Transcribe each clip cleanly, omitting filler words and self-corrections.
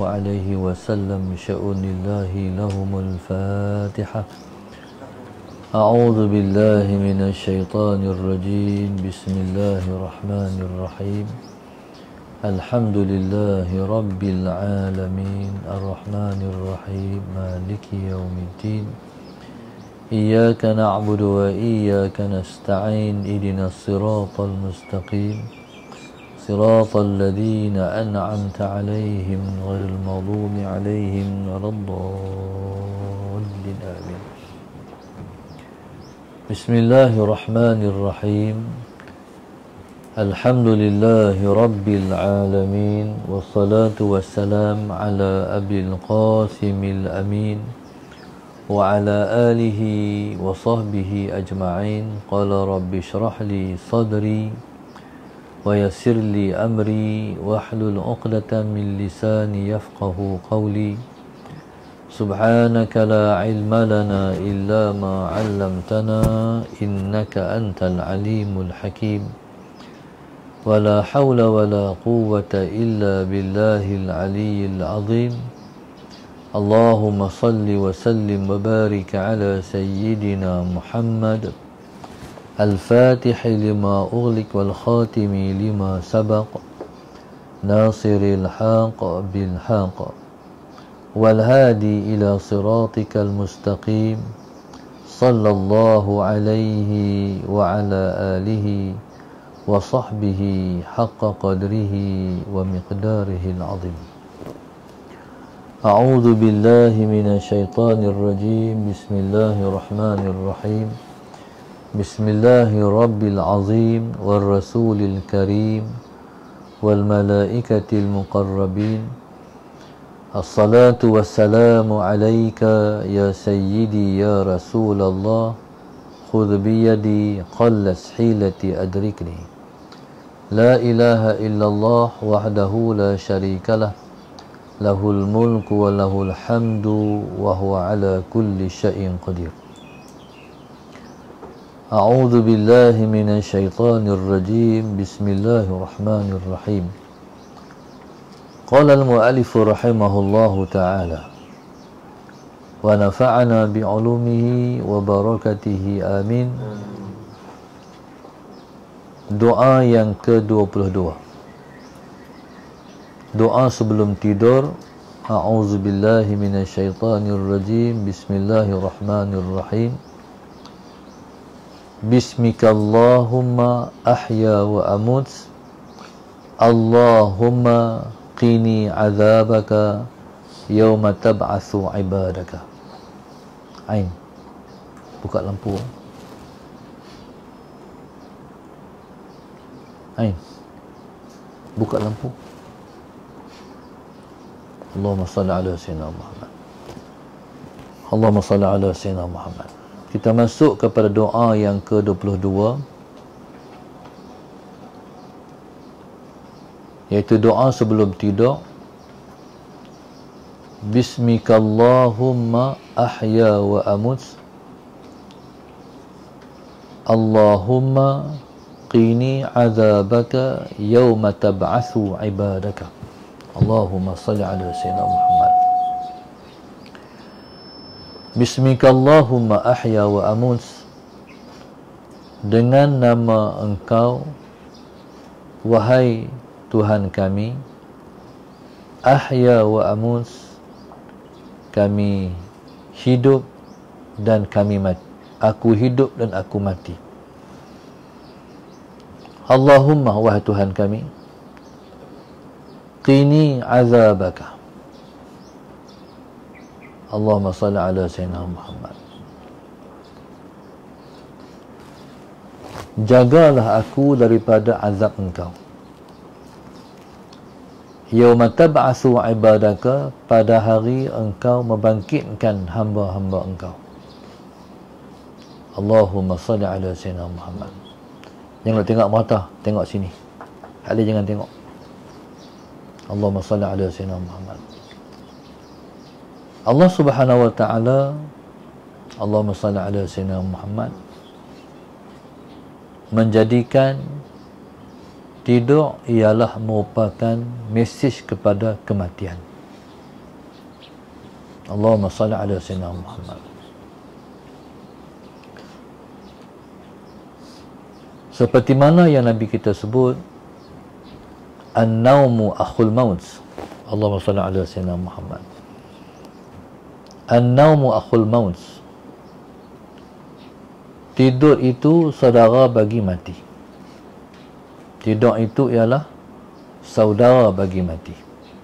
عليه وسلم شأن الله لهم الفاتحة. أعوذ بالله من الشيطان الرجيم. بسم الله الرحمن الرحيم. الحمد لله رب العالمين الرحمن الرحيم مالك يوم الدين. إياك نعبد وإياك نستعين. اهدنا الصراط المستقيم صراط الذين أنعمت عليهم غير المغضوب عليهم ولا الضالين آمين. بسم الله الرحمن الرحيم. الحمد لله رب العالمين والصلاة والسلام على أبي القاسم الأمين وعلى آله وصحبه أجمعين. قال رب اشرح لي صدري ويسر لي أمري واحلل عقدة من لساني يفقه قولي. سبحانك لا علم لنا إلا ما علمتنا إنك أنت العليم الحكيم. ولا حول ولا قوة إلا بالله العلي العظيم. اللهم صل وسلم وبارك على سيدنا محمد الفاتح لما أغلق والخاتم لما سبق ناصر الحق بالحق والهادي إلى صراطك المستقيم. صلى الله عليه وعلى آله وصحبه حق قدره ومقداره العظيم. أعوذ بالله من الشيطان الرجيم. بسم الله الرحمن الرحيم. بسم الله رب العظيم والرسول الكريم والملائكة المقربين. الصلاة والسلام عليك يا سيدي يا رسول الله. خذ بيدي قلت حيلتي أدركني. لا إله إلا الله وحده لا شريك له له الملك وله الحمد وهو على كل شيء قدير. أعوذ بالله من الشيطان الرجيم. بسم الله الرحمن الرحيم. قال المؤلف رحمه الله تعالى ونفعنا بعلومه وبركاته آمين. Doa yang ke-22. Doa sebelum tidur. A'udzubillahi minasyaitonirrajim. Bismillahirrahmanirrahim. Bismikallahumma ahya wa amut. Allahumma qini azabaka yawma tab'atsu ibadaka. Ain. Buka lampu. Ain. Buka lampu. Allahumma salli ala sayyidina Muhammad. Allahumma salli ala sayyidina Muhammad. Kita masuk kepada doa yang ke-22, iaitu doa sebelum tidur. Bismikallahumma ahya wa amut. Allahumma qini azabaka yawma tab'atsu ibadaka. Allahumma salli ala sayyidina Muhammad. Bismikallahumma ahya wa amut. Dengan nama Engkau, wahai Tuhan kami, ahya wa amut, kami hidup dan kami mati. Aku hidup dan aku mati. Allahumma, wahai Tuhan kami, qini azabaka. Allahumma salli ala sayyidina Muhammad. Jagalah aku daripada azab Engkau. Yauma tab'atsu ibadaka, pada hari Engkau membangkitkan hamba-hamba Engkau. Allahumma salli ala sayyidina Muhammad. Jangan tengok mata, tengok sini. Ali jangan tengok. Allahumma salli ala sayyidina Muhammad. Allah Subhanahu wa taala, Allahumma salli ala sayyidina Muhammad, menjadikan tidur ialah merupakan mesej kepada kematian. Allahumma salli ala sayyidina Muhammad. Seperti mana yang Nabi kita sebut, an-naumu akhul maut. Allahumma salli ala sayyidina Muhammad. An-naumu akhul maut. Tidur itu saudara bagi mati. Tidur itu ialah saudara bagi mati.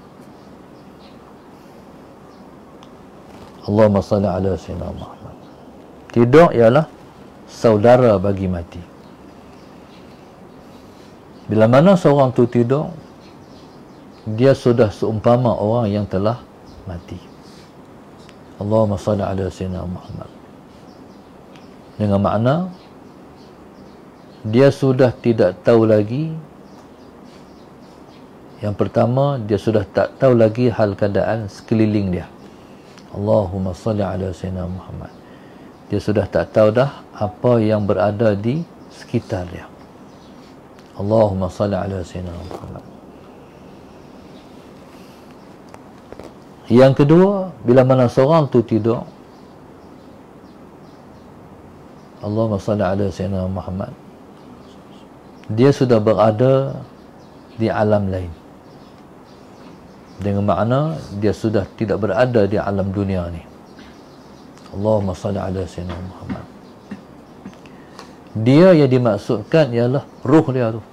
Allahumma salli ala sayyidina Muhammad. Tidur ialah saudara bagi mati. Bila mana seorang tu tidur, dia sudah seumpama orang yang telah mati. Allahumma salli ala sayyidina Muhammad. Dengan makna dia sudah tidak tahu lagi. Yang pertama, dia sudah tak tahu lagi hal keadaan sekeliling dia. Allahumma salli ala sayyidina Muhammad. Dia sudah tak tahu dah apa yang berada di sekitar dia. Allahumma salli ala sayyidina Muhammad. Yang kedua, bila mana seorang tu tidur, Allahumma salli ala sayyidina Muhammad, dia sudah berada di alam lain. Dengan makna dia sudah tidak berada di alam dunia ni. Allahumma salli ala sayyidina Muhammad. Dia yang dimaksudkan ialah ruh dia tu.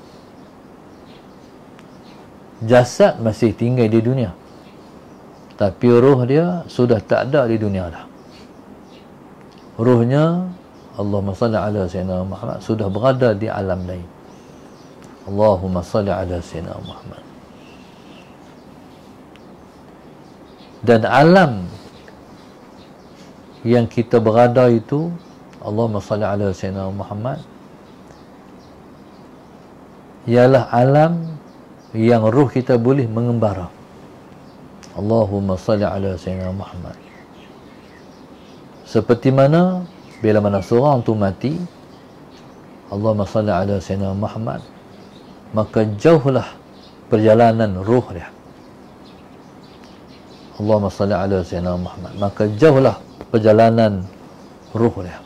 Jasad masih tinggal di dunia, tapi ruh dia sudah tak ada di dunia dah. Ruhnya, Allahumma salli ala sayyidina Muhammad, sudah berada di alam lain. Allahumma salli ala sayyidina Muhammad. Dan alam yang kita berada itu, Allahumma salli ala sayyidina Muhammad, ialah alam yang ruh kita boleh mengembara. Allahumma salli ala sayyidina Muhammad. Seperti mana bila mana seorang tu mati, Allahumma salli ala sayyidina Muhammad, maka jauhlah perjalanan ruh dia. Allahumma salli ala sayyidina Muhammad, maka jauhlah perjalanan ruh dia.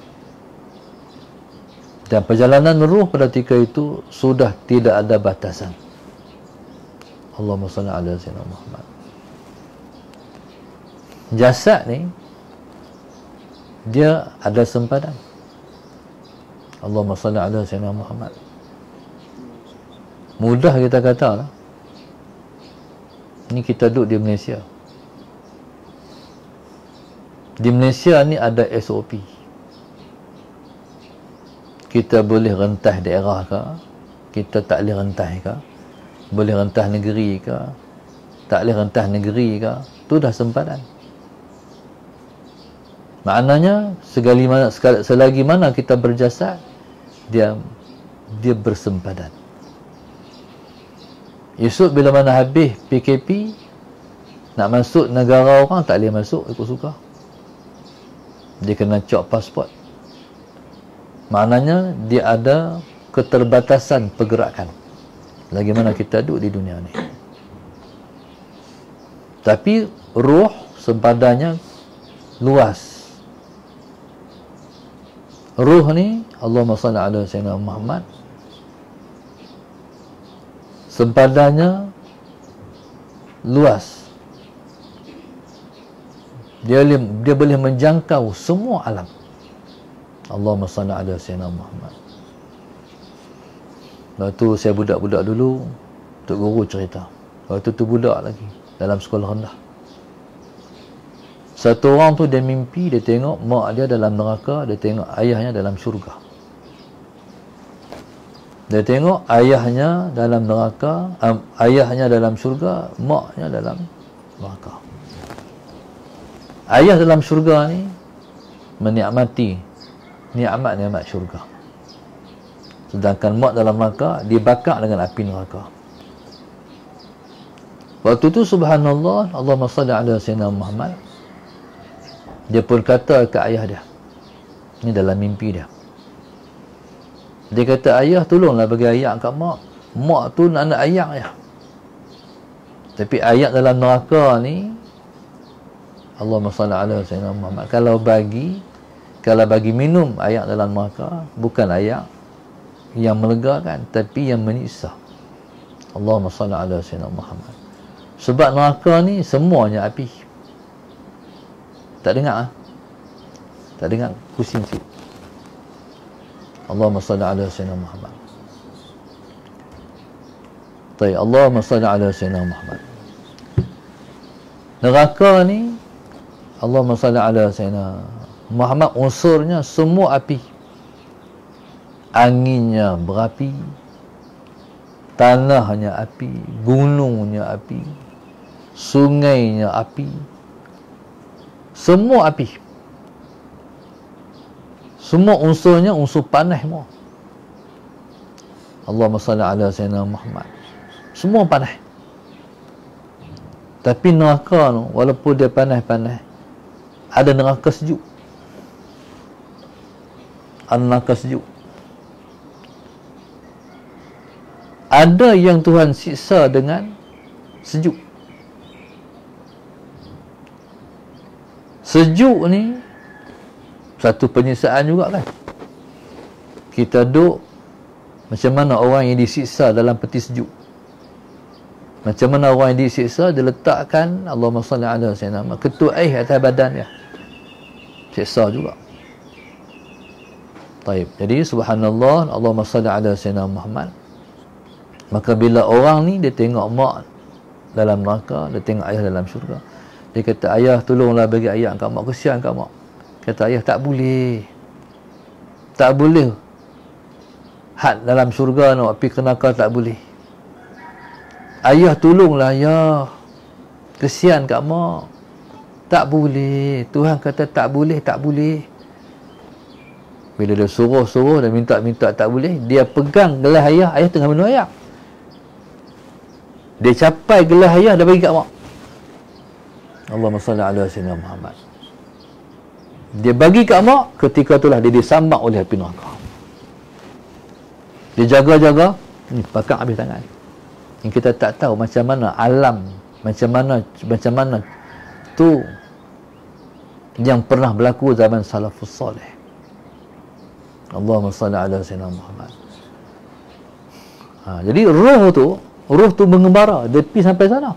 Dan perjalanan ruh pada ketika itu sudah tidak ada batasan. Allahumma salli ala sayyidina Muhammad. Jasad ni dia ada sempadan. Allahumma salli ala sayyidina Muhammad. Mudah kita kata lah. Ni kita duduk di Malaysia. Di Malaysia ni ada SOP. Kita boleh rentah daerah ke, kita tak boleh rentah ke, boleh rentah negeri ke, tak boleh rentah negeri ke, tu dah sempadan. Maknanya selagi mana kita berjasad, dia bersempadan. Esok bila mana habis PKP, nak masuk negara orang tak boleh masuk ikut suka. Dia kena cop pasport. Maknanya dia ada keterbatasan pergerakan. Lagi mana kita duduk di dunia ni. Tapi ruh sempadannya luas. Ruh ni, Allahumma salli ala sayyidina Muhammad, sempadannya luas. Dia boleh menjangkau semua alam. Allahumma salli ala sayyidina Muhammad. Waktu saya budak-budak dulu, Tok Guru cerita. Waktu tu budak lagi, dalam sekolah rendah. Satu orang tu dia mimpi, dia tengok mak dia dalam neraka, dia tengok ayahnya dalam syurga. Dia tengok ayahnya dalam neraka, ayahnya dalam syurga, maknya dalam neraka. Ayah dalam syurga ni menikmati nikmat-nikmat syurga. Sedangkan mak dalam neraka dibakar dengan api neraka. Waktu tu subhanallah, Allahumma salli ala sayyidina Muhammad, dia pun kata ke ayah dia, ni dalam mimpi dia, dia kata, ayah tolonglah bagi ayak kat mak. Mak tu nak ayak je. Tapi ayak dalam neraka ni Allahumma salli ala sayyidina Muhammad. Kalau bagi minum air dalam neraka, bukan air yang melegakan, tapi yang menyiksa. Allahumma salli ala sayyidina Muhammad. Sebab neraka ni semuanya api. Tak dengar? Tak dengar? Pusing sikit. Allahumma salli ala sayyidina Muhammad. Baik, Allahumma salli ala sayyidina Muhammad. Neraka ni, Allahumma salli ala sayyidina Muhammad, unsurnya semua api. Anginnya berapi, tanahnya api, gunungnya api, sungainya api, semua api. Semua unsurnya unsur panas semua. Allahumma salli ala sayyidina Muhammad. Semua panas. Tapi neraka tu, walaupun dia panas-panas, ada neraka sejuk. Ada neraka sejuk. Ada yang Tuhan siksa dengan sejuk. Sejuk ni satu penyiksaan juga kan. Kita duduk, macam mana orang yang disiksa dalam peti sejuk. Macam mana orang yang disiksa, dia letakkan Allahumma salli ala sayyidina Muhammad, ketuk air atas badan dia. Siksa juga. Taib. Jadi subhanallah, Allahumma salli ala sayyidina Muhammad. Maka bila orang ni dia tengok mak dalam neraka, dia tengok ayah dalam syurga, dia kata, ayah tolonglah bagi ayah kat mak, kesian kat mak. Kata ayah, tak boleh. Tak boleh. Had dalam syurga nak pergi ke neraka, tak boleh. Ayah tolonglah ayah, kesian kat mak. Tak boleh. Tuhan kata tak boleh, tak boleh. Bila dia suruh dan minta tak boleh, dia pegang gelas ayah, ayah tengah minum air. Dia capai gelas ayah, dah bagi kat mak. Allahumma salli ala sayyidina Muhammad. Dia bagi kat mak, ketika itulah dia disambak oleh api neraka. Dia jaga-jaga, ni pakak habis tangan. Yang kita tak tahu macam mana alam, macam mana tu yang pernah berlaku zaman salafus salih. Allahumma salli ala sayyidina Muhammad. Jadi roh tu mengembara, dia pergi sampai sana.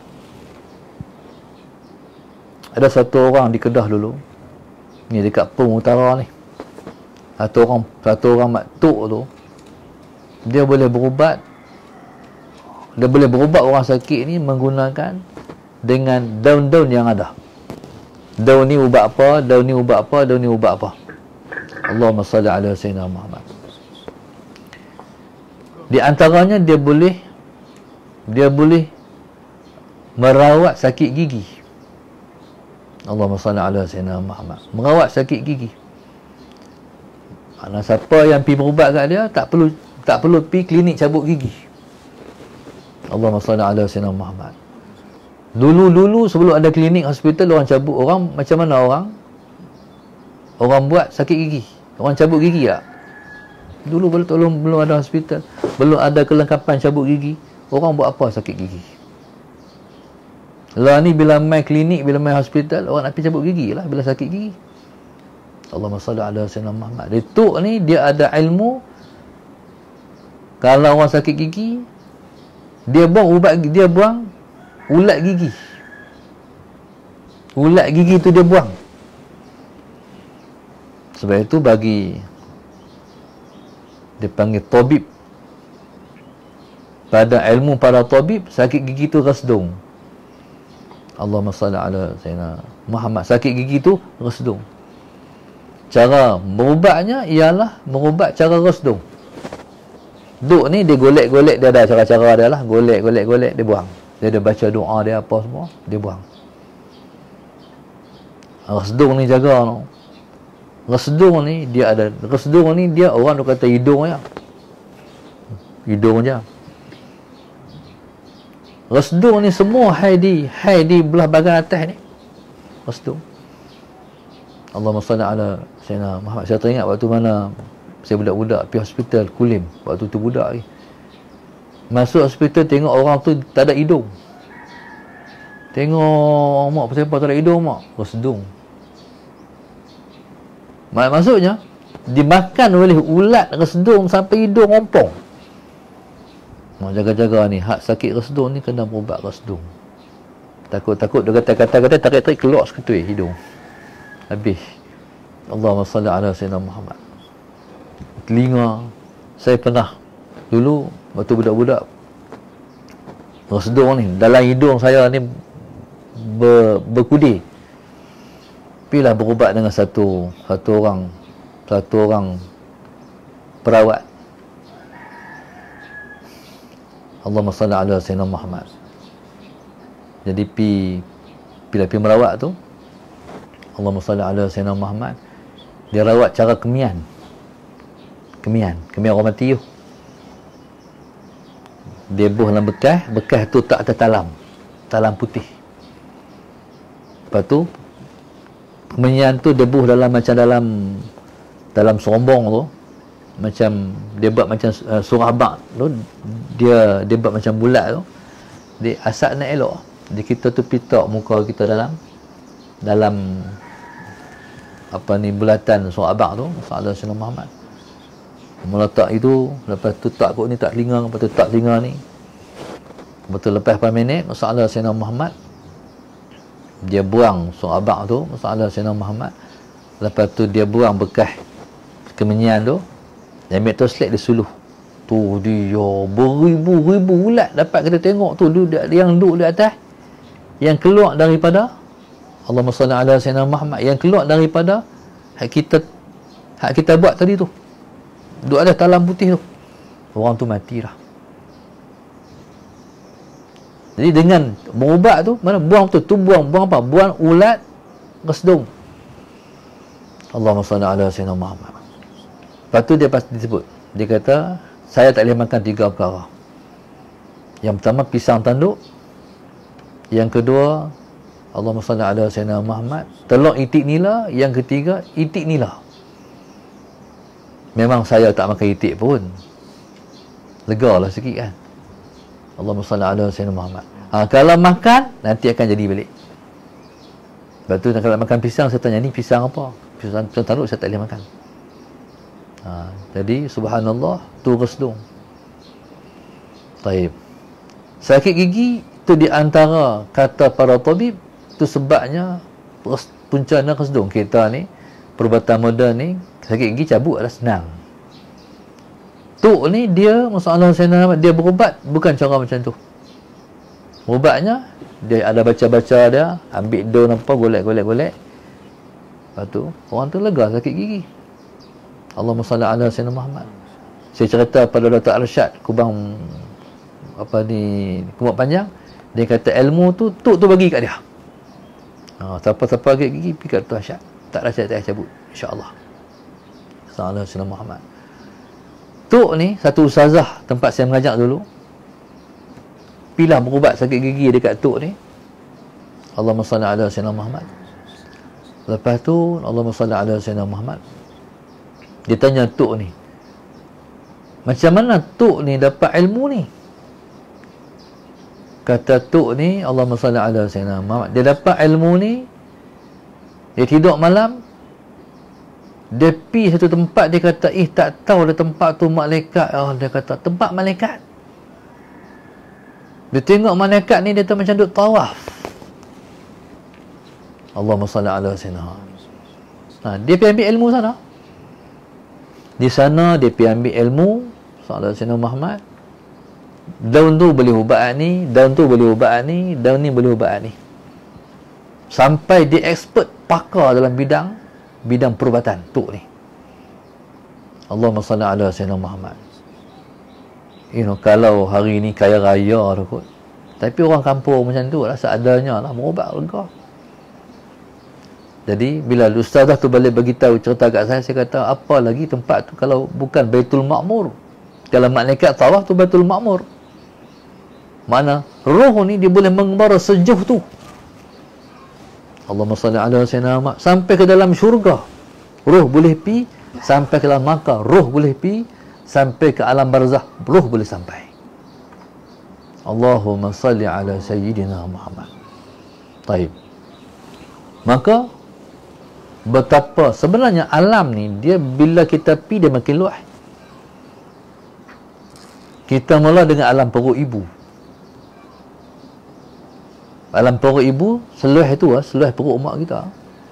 Ada satu orang di Kedah dulu, ni dekat Pung Utara ni, satu orang maktuk tu, dia boleh berubat orang sakit ni menggunakan dengan daun-daun yang ada. Daun ni ubat apa, daun ni ubat apa, daun ni ubat apa. Allahumma salli ala sayyidina Muhammad. Di antaranya dia boleh merawat sakit gigi. Allahumma salli ala sayyidina Muhammad. Merawat sakit gigi. Mana siapa yang pergi berubat kat dia, tak perlu pergi klinik cabut gigi. Allahumma salli ala sayyidina Muhammad. Dulu sebelum ada klinik hospital, orang cabut orang, macam mana orang buat sakit gigi, orang cabut gigi tak? Dulu belum ada hospital, belum ada kelengkapan cabut gigi, orang buat apa sakit gigi? Lah ni bila main klinik, bila main hospital, orang nak pergi cabut gigi lah bila sakit gigi. Allahumma salli ala sayyidina Muhammad. Datuk ni dia ada ilmu. Kalau orang sakit gigi, dia buang ulat gigi. Ulat gigi tu dia buang. Sebab itu bagi, dia panggil tabib. Pada ilmu para tabib, sakit gigi tu resdung. Allahumma salli ala sayyidina Muhammad. Sakit gigi tu resdung. Cara berubatnya ialah merubat cara resdung. Duk ni dia golek-golek, dia ada cara-cara dia lah. Golek, dia buang. Dia ada baca doa dia apa semua, dia buang. Resdung ni jaga no. Resdung ni dia ada. Resdung ni dia, orang tu kata hidung je. Hidung je. Resdung ni semua hai di belah bahagian atas ni. Resdung. Allahumma salli ala sayyidina Muhammad. Saya teringat waktu mana saya budak-budak pergi hospital Kulim. Waktu tu budak lagi. Masuk hospital tengok orang tu tak ada hidung. Tengok mak pasal tarik hidung mak, kesedung. Maksudnya dimakan oleh ulat kesedung sampai hidung ompong. Mak jaga-jaga ni, hak sakit kesedung ni kena berubat kesedung. Takut-takut dia kata tarik-tarik keluar seketui hidung. Habis. Allahumma salli ala sayyidina Muhammad. Telinga saya pernah dulu waktu budak-budak kesedung ni dalam hidung saya ni berkudir. Pilah berubat dengan satu orang perawat. Allahumma salli ala sayyidina Muhammad. Jadi bila merawat tu, Allahumma salli ala sayyidina Muhammad, dia rawat cara kemian orang mati tu. Dia buh dalam bekas tu tak tertalam, talam putih. Lepas tu kemian tu dia buh dalam serombong tu, macam dia buat macam surah bak tu, dia buat macam bulat tu, dia asap nak elok. Jadi kita tu pitak muka kita dalam bulatan surah bak tu, sallallahu alaihi Muhammad. Meletak itu, lepas tu tak kot ni tak telinga, lepas tu tak telinga ni. Betul lepas 4 minit, sallallahu alaihi Muhammad, dia buang surah bak tu, sallallahu alaihi Muhammad. Lepas tu dia buang bekas kemenyan tu, dia ambil toslet dia suluh. Tu dia beribu-ribu ulat dapat kita tengok tu, yang duduk di atas, yang keluar daripada Allahumma salli ala sayyidina Muhammad, yang keluar daripada hak kita buat tadi tu. Duduk ada talam putih tu. Orang tu mati dah. Jadi dengan berubat tu, mana buang tu buang apa? Buang ulat kesedung. Allahumma salli ala sayyidina Muhammad. Lepas tu dia pasti disebut. Dia kata, saya tak boleh makan 3 perkara. Yang pertama, pisang tanduk. Yang kedua, Allahumma salli ala sayyidina Muhammad, telur itik nila. Yang ketiga, itik nila. Memang saya tak makan itik pun, lega lah sikit kan. Allahumma salli ala sayyidina Muhammad. Kalau makan, nanti akan jadi balik. Lepas tu kalau makan pisang, saya tanya, ni pisang apa? Pisang tanduk saya tak boleh makan. Jadi subhanallah, tu kesedung. Taib. Sakit gigi tu di antara kata para tabib, tu sebabnya puncanya kesedung. Kita ni perubatan moden ni, sakit gigi cabut adalah senang. Tok ni dia, masalah saya dia berubat bukan cara macam tu. Ubatnya dia ada baca-baca dia, ambil daun apa, golek. Lepas tu orang tu lega sakit gigi. Allahumma salli ala sayyidina Muhammad. Saya cerita pada Dr. Arsyad Kubang Kumut Panjang, dia kata ilmu tu tok tu bagi kat dia. Siapa-siapa sakit gigi pergi kat Dr. Arsyad, tak rasa tak cabut, insya-Allah. Sallallahu alaihi Muhammad. Tok ni satu ustazah tempat saya mengajar dulu, pilah berubat sakit gigi dekat tok ni. Allahumma salli ala sayyidina Muhammad. Lepas tu Allahumma salli ala sayyidina Muhammad. Dia tanya tok ni, macam mana tok ni dapat ilmu ni? Kata tok ni, Allahumma salli ala sayyidina Muhammad, dia dapat ilmu ni, dia tidur malam, dia pergi satu tempat, dia kata, tak tahu dah tempat tu malaikat. Dia kata, tempat malaikat. Dia tengok malaikat ni, dia tu macam duduk tawaf. Allahumma salli ala sayyidina. Dia pergi ambil ilmu sana. Di sana dia pergi ambil ilmu sallallahu alaihi wasallam Muhammad. Daun tu boleh ubat ni, daun tu boleh ubat ni, daun ni boleh ubat ni. Sampai dia expert, pakar dalam bidang perubatan tok ni. Allahumma salli ala sayyidina Muhammad. Kalau hari ni kaya raya tu kot, tapi orang kampung macam tu lah, seadanya lah, berubat lega. Jadi bila ustazah tu balik bagi tahu cerita kat saya kata, apa lagi tempat tu kalau bukan Baitul Ma'mur? Kalau malaikat tawaf tu Baitul Ma'mur. Mana roh ni dia boleh mengembara sejauh tu. Allahumma salli ala sayyidina Muhammad, sampai ke dalam syurga roh boleh pi, sampai ke dalam neraka roh boleh pi, sampai ke alam barzakh roh boleh sampai. Allahumma salli ala sayyidina Muhammad. Taib. Maka betapa sebenarnya alam ni, dia bila kita pi dia makin luas. Kita mula dengan alam perut ibu. Alam perut ibu seluas itu seluas perut mak kita.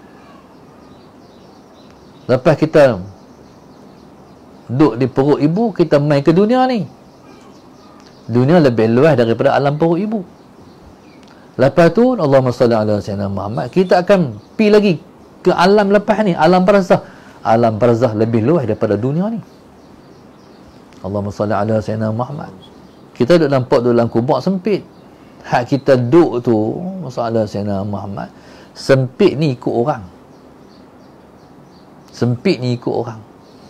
Lepas kita duduk di perut ibu, kita main ke dunia ni. Dunia lebih luas daripada alam perut ibu. Lepas tu Allahumma salli ala sayyidina Muhammad, kita akan pi lagi ke alam lepas ni, alam barzah. Alam barzah lebih luas daripada dunia ni. Allahumma salli ala sayyidina Muhammad. Kita duduk nampak dalam kubur sempit. Hak kita duduk tu, masalah sayyidina Muhammad, sempit ni ikut orang. Sempit ni ikut orang.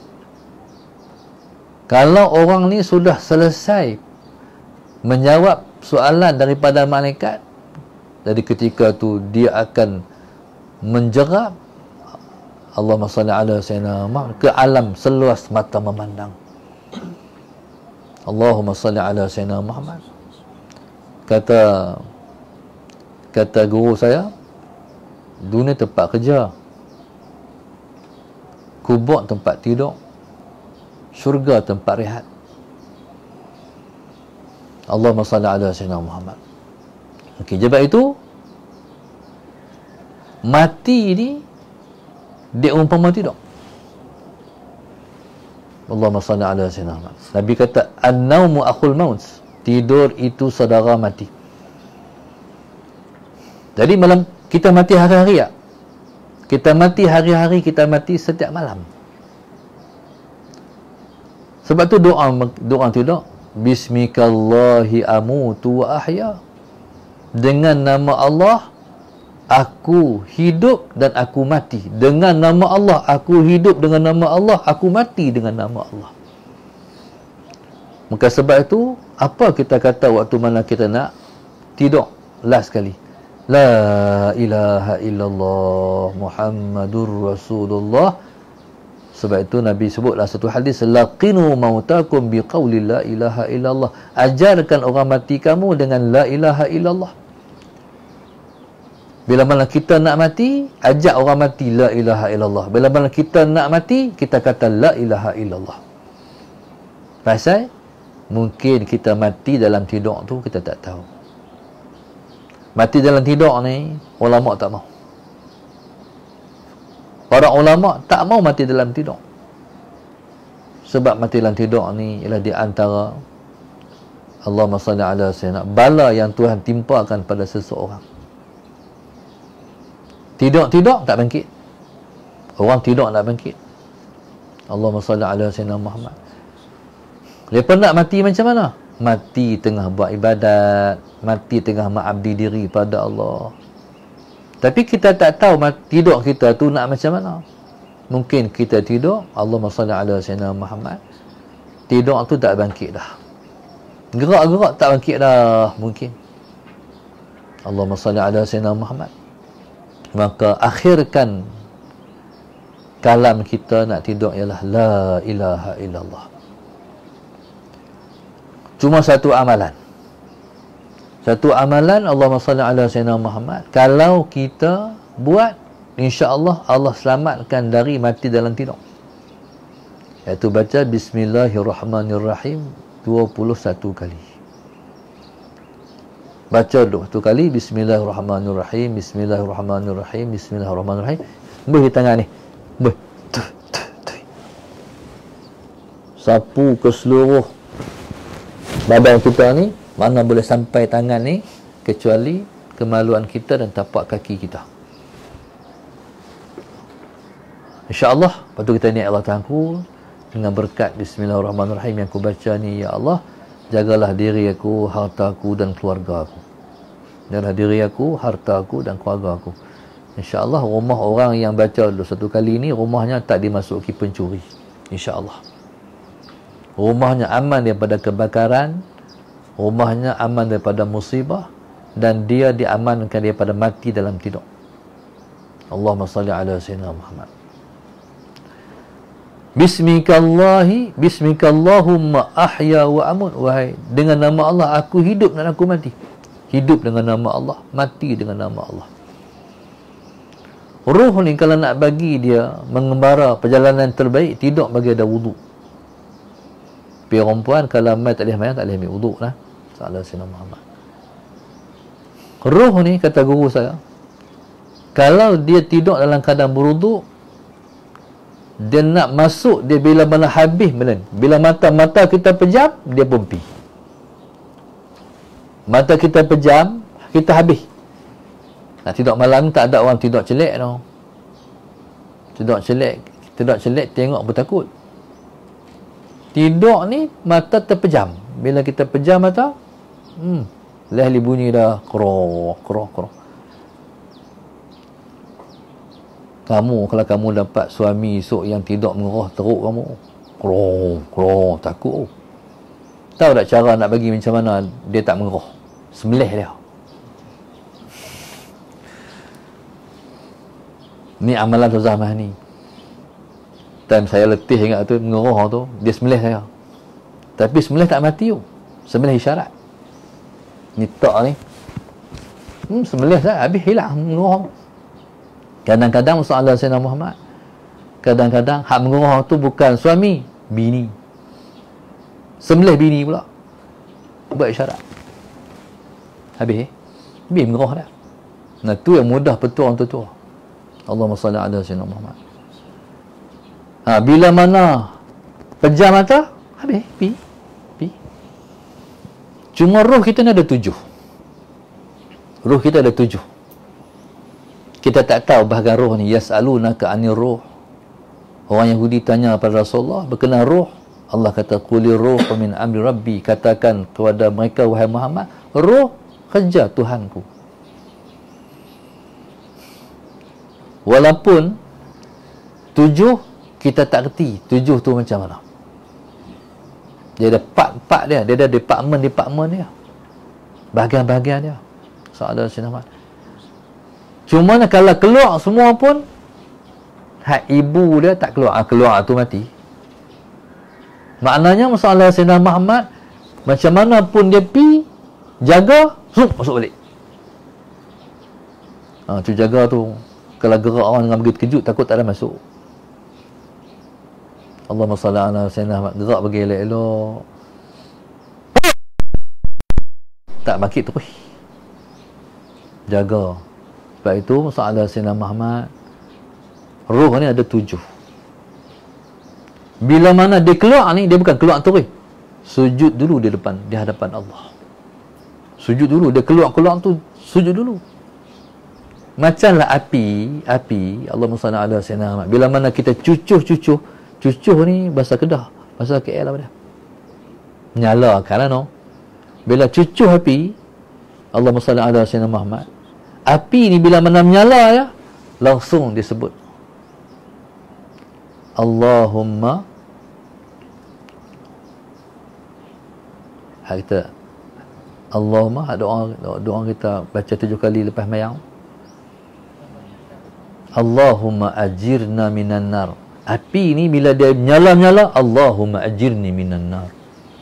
Kalau orang ni sudah selesai menjawab soalan daripada malaikat, dari ketika tu dia akan menjerap, Allahumma salli ala sayyidina Muhammad, ke alam seluas mata memandang. Allahumma salli ala sayyidina Muhammad. Kata guru saya, dunia tempat kerja, kubur tempat tidur, syurga tempat rehat. Allahumma salli ala sayyidina Muhammad. Okey, sebab itu mati ni dia umpama tidur. Allahumma salli ala sayyidina Muhammad. Nabi kata an-naumu akhul maut. Tidur itu saudara mati. Jadi malam kita mati hari-hari tak? Kita mati hari-hari, kita mati setiap malam. Sebab tu doa tidur, bismikallahi amutu wa ahya. Dengan nama Allah aku hidup dan aku mati. Dengan nama Allah aku hidup, dengan nama Allah aku mati, dengan nama Allah. Maka sebab itu, apa kita kata waktu mana kita nak tidur last kali? La ilaha illallah Muhammadur Rasulullah. Sebab itu Nabi sebutlah satu hadis, laqinu mautakum biqauli la ilaha illallah. Ajarkan orang mati kamu dengan la ilaha illallah. Bila mana kita nak mati, ajak orang mati la ilaha illallah. Bila mana kita nak mati, kita kata la ilaha illallah. Pasal mungkin kita mati dalam tidur tu kita tak tahu. Mati dalam tidur ni ulama tak mau. Para ulama tak mau mati dalam tidur. Sebab mati dalam tidur ni ialah di antara, Allahumma salli ala sayyidina, bala yang Tuhan timpakan pada seseorang. Tidur tak bangkit. Orang tidur tak bangkit. Allahumma salli ala sayyidina Muhammad. Lepas nak mati macam mana? Mati tengah buat ibadat, mati tengah mengabdi diri pada Allah. Tapi kita tak tahu tidur kita tu nak macam mana. Mungkin kita tidur, Allahumma salli ala sayyidina Muhammad, tidur tu tak bangkit dah. Gerak-gerak tak bangkit dah mungkin. Allahumma salli ala sayyidina Muhammad. Maka akhirkan kalam kita nak tidur ialah la ilaha illallah. Cuma satu amalan. Satu amalan, Allahumma salli ala sayyidina Muhammad. Kalau kita buat, insya-Allah Allah selamatkan dari mati dalam tidur. Iaitu baca bismillahirrahmanirrahim 21 kali. Baca 21 kali bismillahirrahmanirrahim, bismillahirrahmanirrahim, bismillahirrahmanirrahim. Beri tangan ni. Beri. Sapu ke seluruh badan kita ni, mana boleh sampai tangan ni, kecuali kemaluan kita dan tapak kaki kita. InsyaAllah, lepas tu kita niat Allah Ta'ala dengan berkat bismillahirrahmanirrahim yang aku baca ni, ya Allah, jagalah diri aku, harta aku dan keluarga aku. Jagalah diri aku, harta aku dan keluarga aku. InsyaAllah rumah orang yang baca satu kali ni, rumahnya tak dimasuki pencuri. InsyaAllah. Rumahnya aman daripada kebakaran, rumahnya aman daripada musibah, dan dia diamankan daripada mati dalam tidur. Allahumma salli ala sayyidina Muhammad. Bismikallahumma ahya wa amut. Wahai, dengan nama Allah aku hidup dan aku mati. Hidup dengan nama Allah, mati dengan nama Allah. Ruh ni kalau nak bagi dia mengembara perjalanan terbaik, tidak bagi ada wuduk. Perempuan kalau mai tak boleh mayang, tak boleh ambil wuduk lah. Sallallahu alaihi Muhammad. Ruh ni, kata guru saya, kalau dia tidur dalam keadaan berwuduk, dia nak masuk, dia bila mana habis, bila mata kita pejam, dia pun pergi. Mata kita pejam, kita habis. Nak tidur malam tak ada orang tidur celek tau. Tidur celek tengok pun takut. Tidur ni mata terpejam. Bila kita pejam mata, lehli bunyi dah kroh. Kamu, kalau kamu dapat suami esok yang tidur mengerah teruk kamu, kroh, takut. Tahu tak cara nak bagi macam mana dia tak mengerah? Sembelih dia. Ni amalan tu zaman ni. Time saya letih ingat tu, mengerah tu, dia sembelih saya. Tapi sembelih tak mati tu. Sembelih isyarat. Ni tak ni. Sembelih saya habis hilang mengerah. Kadang-kadang masalah Sayyidina Muhammad. Kadang-kadang hak mengerah tu bukan suami, bini. Sembelih bini pula. Buat isyarat. Habis mengerah dah. Nah tu yang mudah petua orang tua. Allahumma salli ala Sayyidina Muhammad. Bila mana pejam mata, habis, pi. Cuma roh kita ni ada 7. Roh kita ada 7. Kita tak tahu bahagian roh ni. Yas'alunaka 'anir ruh. Orang Yahudi tanya pada Rasulullah berkenaan roh. Allah kata, qulir ruhu min amri rabbi. Katakan kepada mereka, wahai Muhammad, roh kerja Tuhanku. Walaupun 7 kita tak kerti 7 tu macam mana. Dia ada part-part dia ada department dia, bahagian-bahagian dia. Soalan Sinama. Cuma kalau keluar semua pun, hak ibu dia tak keluar, keluar tu mati. Maknanya masalah Sayyidina Muhammad, macam mana pun dia pi jaga, masuk balik. Tu jaga tu. Kalau gerak orang dengan begitu kejut, takut tak ada masuk. Allahumma salli ala Sayyidina Muhammad. Gerak bagi elok-elok. Tak bakit terus. Jaga. Sebab itu masalah Sayyidina Muhammad, roh ni ada 7. Bila mana dia keluar ni, dia bukan keluar terus. Sujud dulu di hadapan Allah. Sujud dulu. Dia keluar tu, sujud dulu. Macamlah api, Allahumma salli ala Sayyidina Muhammad. Bila mana kita cucuh ni bahasa Kedah, bahasa KL apa dia? Nyala kan no. Bila cucuh api, Allahumma salli ala Sayyidina Muhammad. Api ni bila mana menyala ya, langsung disebut Allahumma, kita Allahumma, doa kita baca 7 kali lepas mayang. Allahumma ajirna minan nar. Api ni bila dia menyala, Allahumma ajirni minan nar.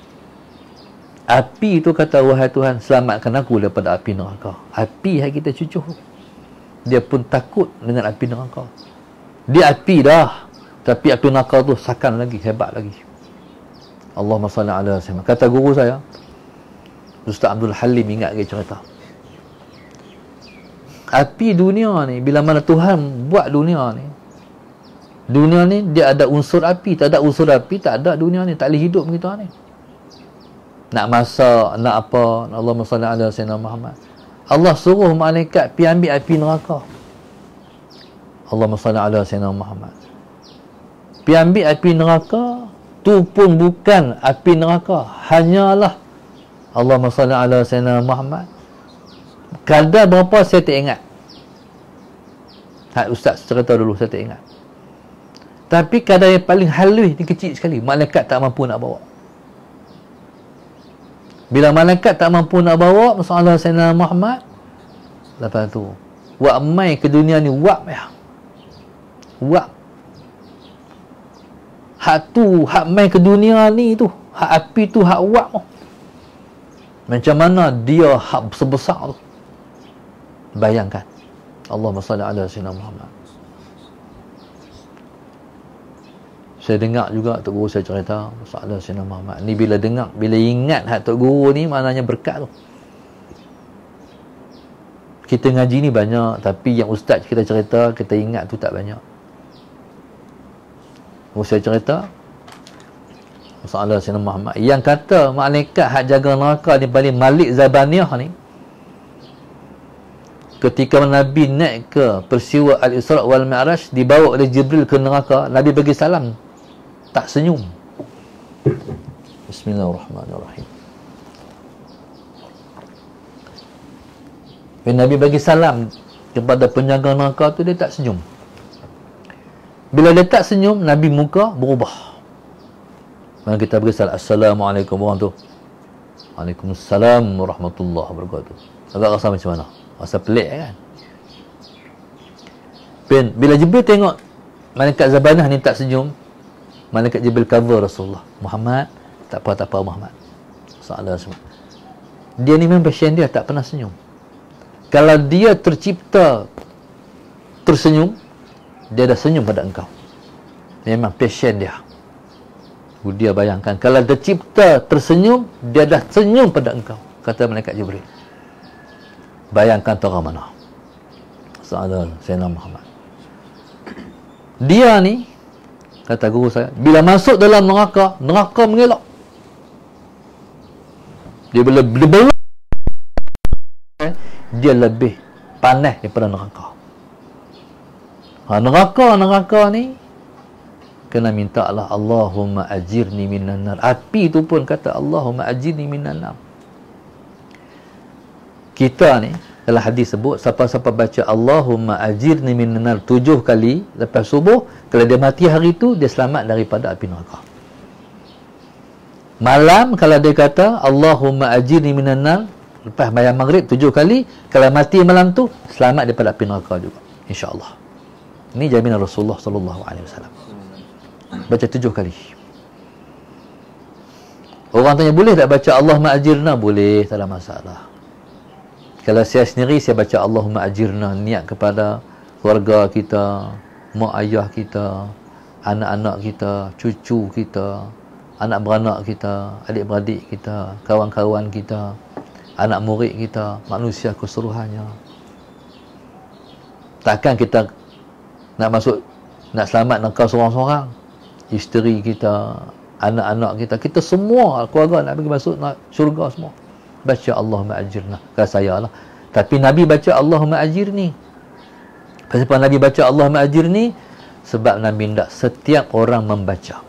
Api tu kata, wahai Tuhan, selamatkan aku daripada api neraka. Api yang kita cucuh, dia pun takut dengan api neraka. Dia api dah, tapi api neraka tu sakan lagi, hebat lagi. Allahumma salli ala Sayyidina. Kata guru saya, Ustaz Abdul Halim, ingat lagi cerita. Api dunia ni, bila mana Tuhan buat dunia ni dia ada unsur api. Tak ada unsur api, tak ada dunia ni, tak boleh hidup begitu ni. Nak masak, nak apa, Allahumma salli ala Sayyidina Muhammad. Allah suruh malaikat pergi ambil api neraka. Allahumma salli ala Sayyidina Muhammad. Pergi ambil api neraka, tu pun bukan api neraka, hanyalah Allahumma salli ala Sayyidina Muhammad. Kadar berapa saya tak ingat. Ustaz cerita dulu, saya tak ingat. Tapi kadar yang paling halus ni kecil sekali. Malaikat tak mampu nak bawa. Bila malaikat tak mampu nak bawa masalah Sayyidina Muhammad, lepas tu wak mai ke dunia ni, wak hak mai ke dunia ni tu, hak api tu, hak wak tu. Macam mana dia hak sebesar tu. Bayangkan. Allahumma salli ala Sayyidina Muhammad. Saya dengar juga Tok Guru saya cerita masalah Sayyidina Muhammad ni, bila dengar, bila ingat hak Tok Guru ni, maknanya berkat tu. Kita ngaji ni banyak, tapi yang ustaz kita cerita, kita ingat tu tak banyak. Saya cerita masalah Sayyidina Muhammad yang kata malaikat hak jaga neraka ni, balik Malik Zabaniyah ni, ketika Nabi naik ke peristiwa Al-Isra' wal Mi'raj, dibawa oleh Jibril ke neraka, Nabi bagi salam, tak senyum. Bismillahirrahmanirrahim. Bila Nabi bagi salam kepada penjaga neraka tu, dia tak senyum. Bila dia tak senyum, Nabi muka berubah. Maka kita bagi salam, Assalamualaikum warahmatullahi wabarakatuh. Waalaikumsalam warahmatullahi wabarakatuh. Agak rasa macam mana? Rasa pelik kan? Bila Jibril tengok malaikat Zabanah ni tak senyum, malaikat Jibril cover Rasulullah. Muhammad, tak apa Muhammad. Dia ni memang pasien dia, tak pernah senyum. Kalau dia tercipta tersenyum, dia dah senyum pada engkau. Memang pasien dia. Dia bayangkan, kalau tercipta tersenyum, dia dah senyum pada engkau, kata malaikat Jibril. Bayangkan tu orang mana? Sayyidina Muhammad. Dia ni, kata guru saya, bila masuk dalam neraka, neraka mengelak. Dia bila berbelah, dia lebih panas daripada neraka. Neraka ni kena minta Allah, Allahumma ajirni minan nar. Api tu pun kata Allahumma ajirni minan nar. Kita ni dalam hadis sebut, siapa-siapa baca Allahumma ajirni minan nar 7 kali lepas subuh, kalau dia mati hari tu, dia selamat daripada api neraka. Malam kalau dia kata Allahumma ajirni minan nar lepas bayar maghrib 7 kali, kalau mati malam tu, selamat daripada api neraka juga, insya-Allah. Ini jaminan Rasulullah sallallahu alaihi wasallam. Baca 7 kali. Orang tanya, boleh tak baca Allahumma ajirna? Boleh, tak ada masalah. Kalau saya sendiri, saya baca Allahumma ajirna, niat kepada keluarga kita, mak ayah kita, anak-anak kita, cucu kita, anak beranak kita, adik-beradik kita, kawan-kawan kita, anak murid kita, manusia keseluruhannya. Takkan kita nak masuk, nak selamat engkau seorang-seorang, isteri kita, anak-anak kita semua keluarga nak pergi masuk nak syurga semua. Baca Allahumma ajirna. Kalau saya lah. Tapi Nabi baca Allahumma ajirni. Kenapa Nabi baca Allahumma ajirni? Sebab Nabi tidak setiap orang membaca.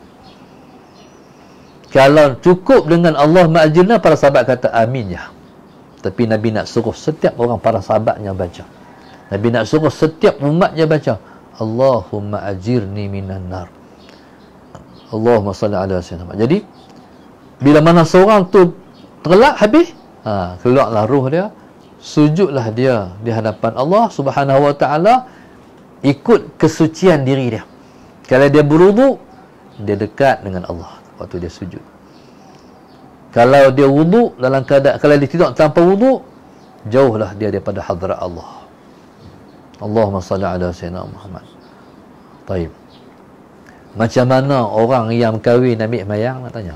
Kalau cukup dengan Allahumma ajirna, para sahabat kata amin ya. Tapi Nabi nak suruh setiap orang, para sahabatnya baca. Nabi nak suruh setiap umatnya baca Allahumma ajirni minan nar. Allahumma salli ala sayyidina. Jadi bila mana seorang tu terlak habis, keluarlah roh dia, sujudlah dia di hadapan Allah Subhanahu wa taala, ikut kesucian diri dia. Kalau dia berwuduk, dia dekat dengan Allah waktu dia sujud. Kalau dia wuduk dalam keadaan, kalau dia tidak tanpa wuduk, jauhlah dia daripada hadrat Allah. Allahumma salli ala sayyidina Muhammad. Baik. Macam mana orang yang kahwin ambil mayang, nak tanya?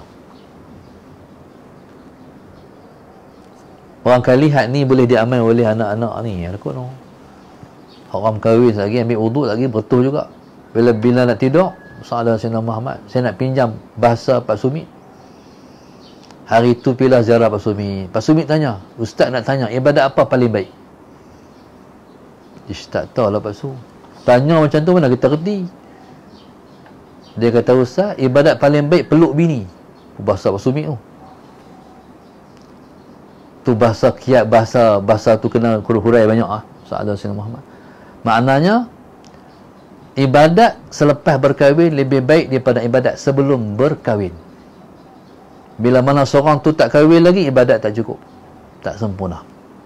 Orang kalihat ni boleh diamal oleh anak-anak ni. Takut no. Orang kahwin lagi ambil wuduk lagi betul juga. Bila nak tidur, salam Sayyidina Muhammad, saya nak pinjam bahasa Pak Sumit. Hari tu pilih ziarah Pak Sumit. Pak Sumit tanya, ustaz nak tanya, ibadat apa paling baik? Ish, tak tahu lah Pak Su. Tanya macam tu mana kita kerti. Dia kata, ustaz, ibadat paling baik peluk bini. Bahasa Pak Sumit tu. Tu bahasa kiat, bahasa tu kena hurai banyak Sahabat Sayyidina Muhammad. Maknanya ibadat selepas berkahwin lebih baik daripada ibadat sebelum berkahwin. Bila mana seorang tu tak kahwin lagi, ibadat tak cukup, tak sempurna.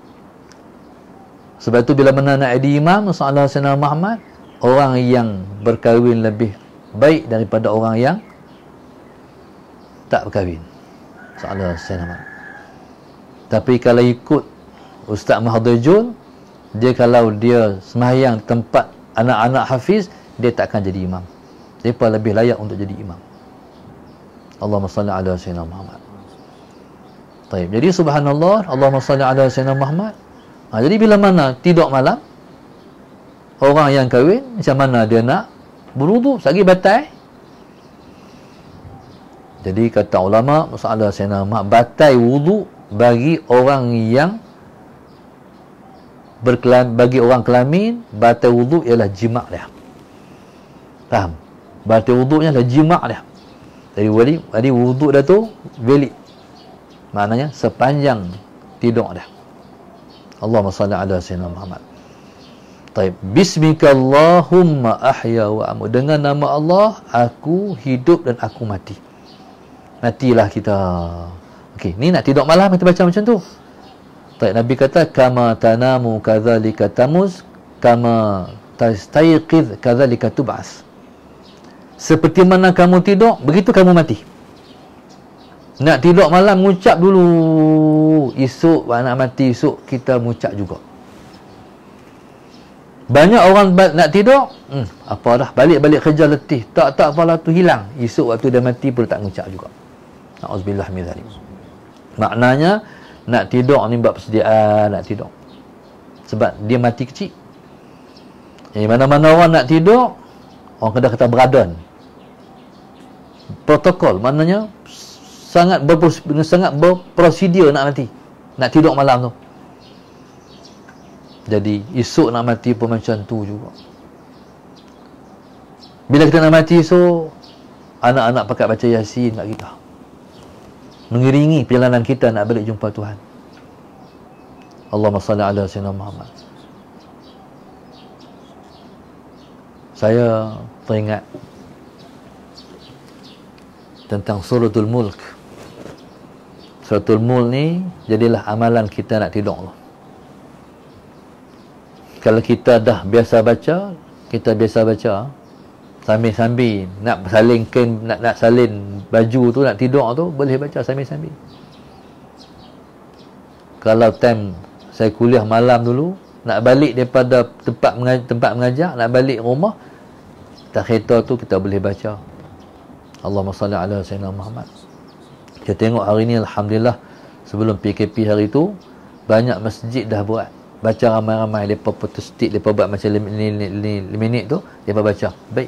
Sebab tu bila mana nak jadi imam Sahabat Sayyidina Muhammad, orang yang berkahwin lebih baik daripada orang yang tak berkahwin. Sahabat Sayyidina Muhammad. Tapi kalau ikut Ustaz Mahadijul, dia kalau dia sembahyang tempat anak-anak hafiz, dia tak akan jadi imam. Mereka lebih layak untuk jadi imam. Allahumma salli ala sayyidina Muhammad. Baik. Jadi subhanallah, Allahumma salli ala sayyidina Muhammad. Jadi bila mana tidur malam, orang yang kahwin, macam mana dia nak berwuduk? Sagi batal. Jadi kata ulama, masalah sayyidina Muhammad, batal wuduk bagi orang yang bagi orang kelamin, batal wuduk ialah jima' dia. Faham? Batal wuduknya adalah jima' dia. Jadi wuduk dah tu valid. Maknanya sepanjang tidur dia. Allahumma salli ala sayyidina Muhammad. Taib. Bismika Allahumma ahya wa amut. Dengan nama Allah, aku hidup dan aku mati. Matilah kita. Okey, ni nak tidur malam kita baca macam tu. Taib. Nabi kata, kama tanamu kadzalika tamuz, kama tastayqiz kadzalika tub'as. Seperti mana kamu tidur, begitu kamu mati. Nak tidur malam, mengucap dulu. Esok, nak mati esok, kita mengucap juga. Banyak orang nak tidur, apa dah, balik-balik kerja letih. Tak apalah tu hilang. Esok waktu dia mati pun tak mengucap juga. Na'udzubillah min dzalik. Maknanya, nak tidur ni buat persediaan nak tidur. Sebab dia mati kecil. Mana-mana orang nak tidur, orang kata beradon. Protokol, maknanya sangat berprosedur nak mati. Nak tidur malam tu. Jadi esok nak mati pun macam tu juga. Bila kita nak mati esok, anak-anak pakat baca Yasin kat kita, mengiringi perjalanan kita nak balik jumpa Tuhan. Allahumma salli ala sayyidina Muhammad. Saya teringat tentang suratul mulk. Suratul mulk ni jadilah amalan kita nak tidur. Kalau kita dah biasa baca, sambil-sambil nak salingkan, nak salin baju tu, nak tidur tu, boleh baca sambil-sambil. Kalau time saya kuliah malam dulu, nak balik daripada tempat mengajar, nak balik rumah, tak kereta tu kita boleh baca Allahumma salli ala sayyidina Muhammad. Kita tengok hari ni alhamdulillah, sebelum PKP hari tu banyak masjid dah buat baca ramai-ramai. Mereka putus stick, mereka buat macam 5 minit tu, mereka baca. Baik.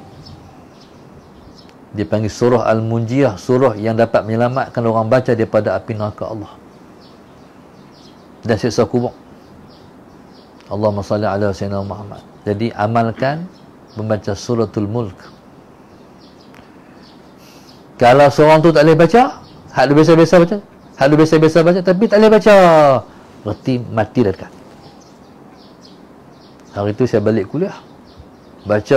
Dia panggil surah Al-Munjiyah, surah yang dapat menyelamatkan orang baca daripada api neraka Allah dan siksa kubur. Allahumma salli ala sayyidina Muhammad. Jadi amalkan membaca suratul mulk. Kalau seorang tu tak boleh baca, hak dia biasa-biasa baca, tapi tak boleh baca, berarti mati dah dekat. Hari tu saya balik kuliah, baca,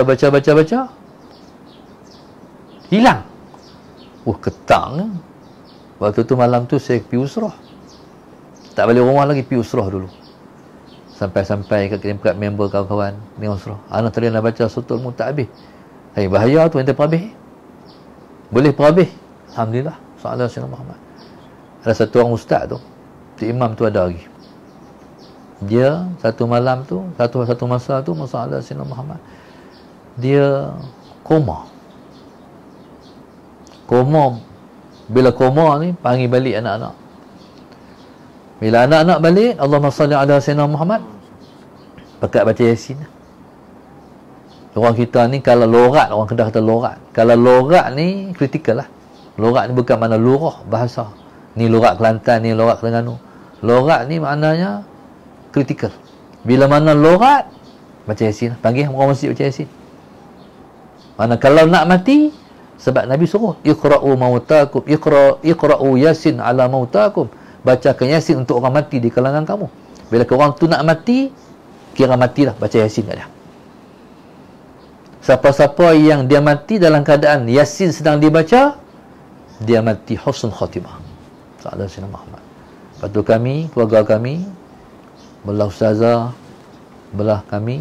hilang. Ketang. Waktu tu malam tu saya pergi usrah, tak balik rumah lagi, pergi usrah dulu. Sampai kat member kawan-kawan ni usrah, anak tadi nak baca suratul mulk tak habis. Bahaya tu, ente perhabis. Boleh perhabis. Alhamdulillah. Sallallahu alaihi Muhammad. Ada satu orang ustaz tu, si imam tu ada lagi. Dia satu malam tu, satu masa tu, masalah Sayyidina Muhammad, dia koma. Bila koma ni, panggil balik anak-anak. Bila anak-anak balik, Allahumma salli ala Sayyidina Muhammad, pakat baca Yasin. Orang kita ni kalau lorat, orang Kedah kata lorat. Kalau lorat ni kritikal lah. Lorat ni bukan mana lurah bahasa. Ni lorat Kelantan, ni lorat Terengganu. Lorat ni maknanya kritikal. Bila mana lorat, baca Yasin. Panggil orang masjid baca Yasin. Mana kalau nak mati, sebab Nabi suruh iqra'u mautakum, iqra'u Yasin ala mautakum. Bacakan Yasin untuk orang mati di kalangan kamu. Bila orang tu nak mati, kira matilah, baca Yasin kat dia. Siapa-siapa yang dia mati dalam keadaan Yasin sedang dibaca, dia mati husnul khatimah. Sallallahu alaihi Muhammad. Lepas tu kami, keluarga kami, belah ustazah, belah kami,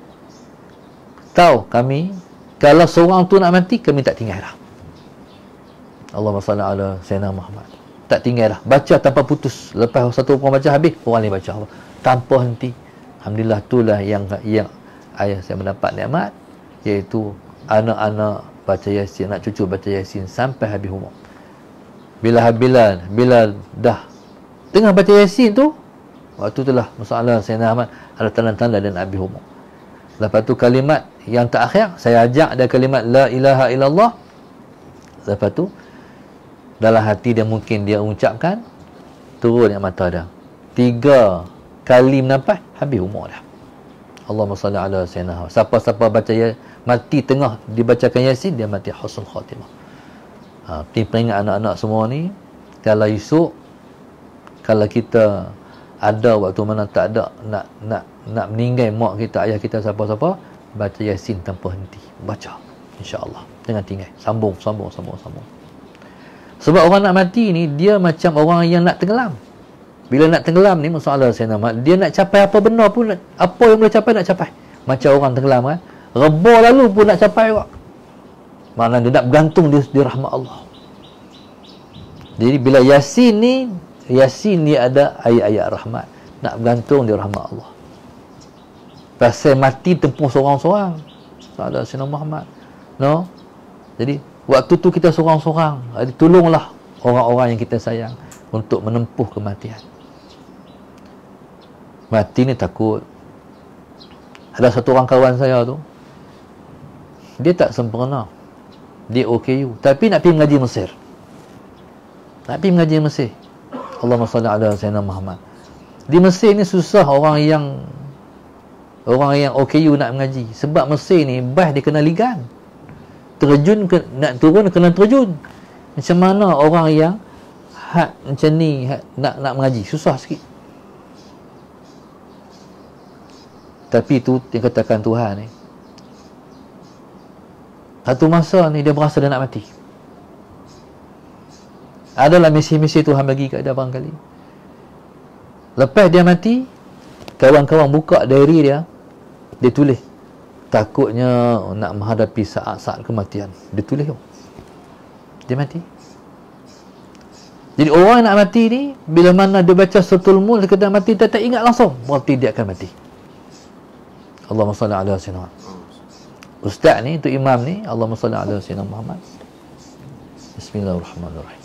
tahu kami, kalau seorang tu nak mati, kami tak tinggal dah. Allahumma salli ala sayyidina Muhammad. Tak tinggal dah. Baca tanpa putus. Lepas satu orang baca habis, orang lain baca. Tanpa henti. Alhamdulillah, itulah yang ayah saya mendapat nikmat, iaitu anak-anak baca Yasin, anak cucu baca Yasin sampai habis umur. Bila dah tengah baca Yasin tu, waktu itulah masalah Sayyidina Ahmad ada tanda-tanda dan habis umur. Lepas tu kalimat yang terakhir, saya ajak dia kalimat la ilaha illallah. Lepas tu dalam hati dia mungkin dia ucapkan, turun yang mata dia. 3 kali menampak, habis umur dah. Allahumma salli ala sayyidina Muhammad. Siapa-siapa baca mati tengah dibacakan Yasin, dia mati husnul khatimah. Peringat anak-anak semua ni, kalau esok kalau kita ada waktu mana tak ada nak meninggal mak kita, ayah kita, siapa-siapa, baca Yasin tanpa henti. Baca, insya-Allah. Jangan tinggal. Sambung. Sebab orang nak mati ni, dia macam orang yang nak tenggelam. Bila nak tenggelam ni, masalah saya nama, dia nak capai apa benda pun, apa yang boleh capai, nak capai. Macam orang tenggelam kan. Rebah lalu pun nak capai juga. Maknanya dia nak bergantung di rahmat Allah. Jadi bila Yasin ni ada ayat-ayat rahmat. Nak bergantung di rahmat Allah. Pasal mati tempuh seorang-seorang. Ada Sayyidina Muhammad. No? Jadi waktu tu kita seorang-seorang. Jadi tolonglah orang-orang yang kita sayang untuk menempuh kematian. Mati ni takut. Ada satu orang kawan saya tu, dia tak sempurna, dia OKU, tapi nak pergi mengaji Mesir. Allahumma salli ala sayyidina Muhammad. Di Mesir ni susah orang yang OKU nak mengaji. Sebab Mesir ni bah dia kena ligan. Nak turun kena terjun. Macam mana orang yang macam ni nak mengaji, susah sikit. Tapi itu yang katakan Tuhan ni, satu masa ni dia berasa dia nak mati. Adalah misi-misi Tuhan bagi kat dia barangkali. Lepas dia mati, kawan-kawan buka diary dia tulis, takutnya nak menghadapi saat-saat kematian. Dia tulis tu, dia mati. Jadi orang yang nak mati ni, bila mana dia baca suratul mulk, dia kata mati, dia tak ingat langsung, berarti dia akan mati. Allahumma salli ala sayyidina Ustaz ni, tu imam ni, Allahumma salli ala sayyidina Muhammad. Bismillahirrahmanirrahim.